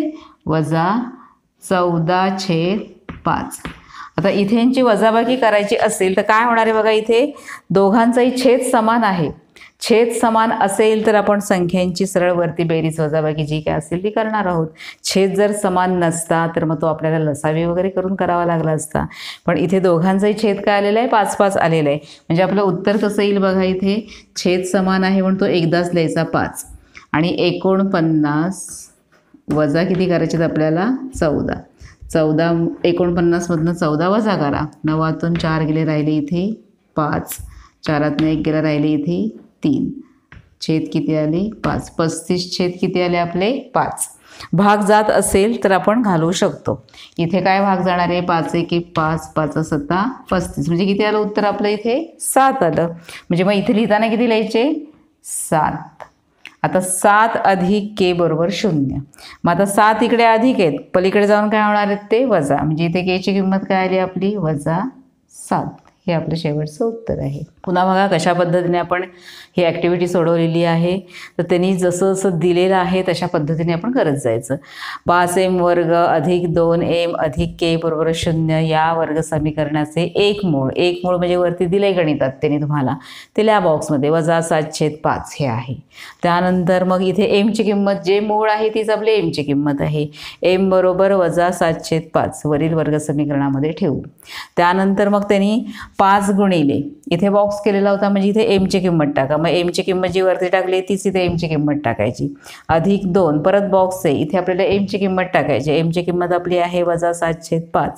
-14/5. आता इथे यांची वजाबाकी करायची असेल तर काय होणार आहे बघा, इथे दोघांचाही छेद समान आहे. छेद समान असेल तर आपण संख्यांची सरळ वरती बेरीज वजाबाकी जी काय असेल ती करणार आहोत. छेद जर समान नसता तर मग तो आपल्याला लसावी वगैरे करून करावा लागला असता. पण इथे दोघांचाही छेद काय आलेला आहे, 5 आलेला आहे. म्हणजे आपलं उत्तर कसं येईल बघा, इथे छेद समान आहे म्हणून तो एकदाच लिहायचा 5 आणि 49 वजा किती करायचे आपल्याला 14. 49मधनं 14 वजा करा, 9तून 4 गेले राहिले इथे 5, 4तनं 1 गेला राहिले इथे 3, छेद किती आले 5, 35 छेद किती आले आपले 5. भाग जात असेल तर आपण घालू शकतो. इथे काय भाग जाणार आहे, 5 1 5 5 7 35 म्हणजे किती आलं उत्तर आपलं इथे 7 आलं. म्हणजे मग इथे लिहिताना किती लिहायचे 7. आता 7 अधिक के बरोबर 0. मग आता 7 इकडे अधिक आहेत, पलीकडे जाऊन काय होणार आहेत ते वजा, म्हणजे इथे केची किंमत काय आली आपली -7. हे आपलं शेवटचं उत्तर आहे. पुन्हा बघा कशा पद्धतीने आपण ही ॲक्टिव्हिटी सोडवलेली आहे. तर त्यांनी जसं जसं दिलेलं आहे तशा पद्धतीने आपण करत जायचं. 5m वर्ग अधिक 2m अधिक के बरोबर 0 या वर्ग समीकरणाचे एक मूळ म्हणजे वरती दिले गणितात त्यांनी तुम्हाला ते लिहा बॉक्समध्ये, -7/5 हे आहे. त्यानंतर मग इथे एमची किंमत जे मूळ आहे तीच आपली एमची किंमत आहे, एम बरोबर -7/5 वरील वर्ग समीकरणामध्ये ठेवू. त्यानंतर मग त्यांनी 5 गुणिले इथे बॉक्स केलेला होता म्हणजे इथे एमची किंमत टाका, मग एमची किंमत जी वरती टाकली तीच इथे एमची किंमत टाकायची, अधिक 2 परत बॉक्स आहे इथे आपल्याला एमची किंमत टाकायची, एमची किंमत आपली आहे -7/5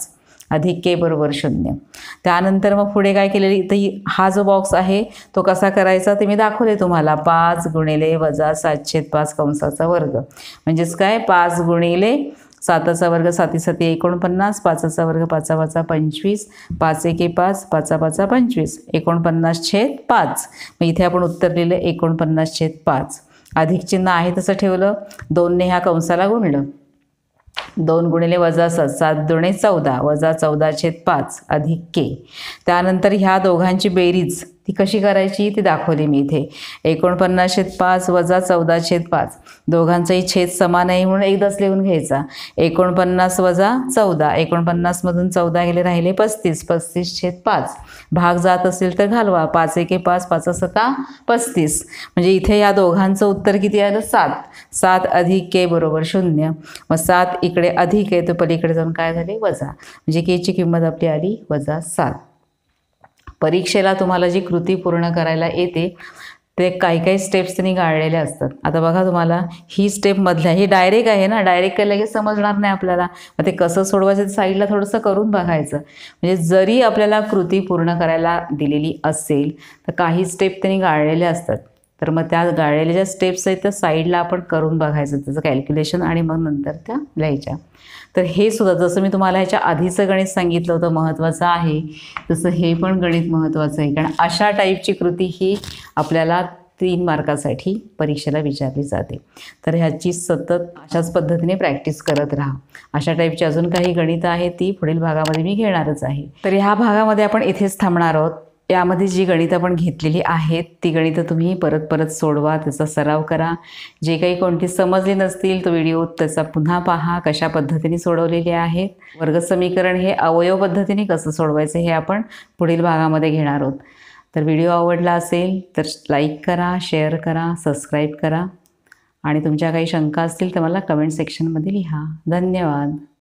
अधिक के बरोबर 0. त्यानंतर मग पुढे काय केलेलं, इथं हा जो बॉक्स आहे तो कसा करायचा ते मी दाखवले तुम्हाला. 5 गुणिले वजा 7/5 कंसाचा वर्ग, म्हणजेच काय 5 गुणिले 7चा वर्ग 7 7 49, 5चा वर्ग 5 5 25, 5 1 5, 5 5 25, 49/5. मग इथे आपण उत्तर लिहिलं 49/5. अधिक चिन्ह आहे तसं ठेवलं, 2ने ह्या कंसाला गुणलं. 2 गुणिले वजा 7, 7 दुणे 14, वजा 14/5 अधिक के. त्यानंतर ह्या दोघांची बेरीज ती कशी करायची ती दाखवली मी इथे. 49/5 वजा 14/5, दोघांचाही छेद समान आहे म्हणून एकदाच लिहून घ्यायचा. 49 वजा 14, 49मधून 14 गेले राहिले 35, 35/5. भाग जात असेल तर घालवा. 5 1 5, 5 7 35. म्हणजे इथे या दोघांचं उत्तर किती आलं 7. 7 अधिक के बरोबर 0. मग 7 इकडे अधिक आहे तर पलीकडे जाऊन काय झाले वजा, म्हणजे केची किंमत आपली आली वजा 7. परीक्षेला तुम्हाला जी कृती पूर्ण करायला येते ते काही स्टेप्स त्यांनी गाळलेल्या असतात. आता बघा तुम्हाला ही स्टेप मधल्या, ही डायरेक्ट आहे ना, डायरेक्ट काही लगेच समजणार नाही आपल्याला. मग ते कसं सोडवायचं साईडला थोडंसं करून बघायचं. म्हणजे जरी आपल्याला कृती पूर्ण करायला दिलेली असेल तर काही स्टेप त्यांनी गाळलेल्या असतात, तर मग त्या गाळलेल्या ज्या स्टेप्स आहेत त्या साईडला आपण करून बघायचं त्याचं कॅल्क्युलेशन, आणि मग नंतर त्या लिहायच्या. तर हे सुद्धा जसं मी तुम्हाला ह्याच्या आधीचं गणित सांगितलं होतं महत्त्वाचं आहे, तसं हे पण गणित महत्त्वाचं आहे. कारण अशा टाईपची कृती ही आपल्याला 3 मार्कासाठी परीक्षेला विचारली जाते. तर ह्याची सतत अशाच पद्धतीने प्रॅक्टिस करत राहा. अशा टाईपची अजून काही गणितं आहेत ती पुढील भागामध्ये मी घेणारच आहे. तर ह्या भागामध्ये आपण इथेच थांबणार आहोत. यामध्ये जी गणितं आपण घेतलेली आहेत ती गणितं तुम्ही परत परत सोडवा, त्याचा सराव करा. जे काही कोणती समजली नसतील तो व्हिडिओ त्याचा पुन्हा पहा, कशा पद्धतीने सोडवलेले आहेत. वर्गसमीकरण हे अवयव पद्धतीने कसं सोडवायचं हे आपण पुढील भागामध्ये घेणार आहोत. तर व्हिडिओ आवडला असेल तर लाईक करा, शेअर करा, सबस्क्राईब करा, आणि तुमच्या काही शंका असतील तर मला कमेंट सेक्शनमध्ये लिहा. धन्यवाद.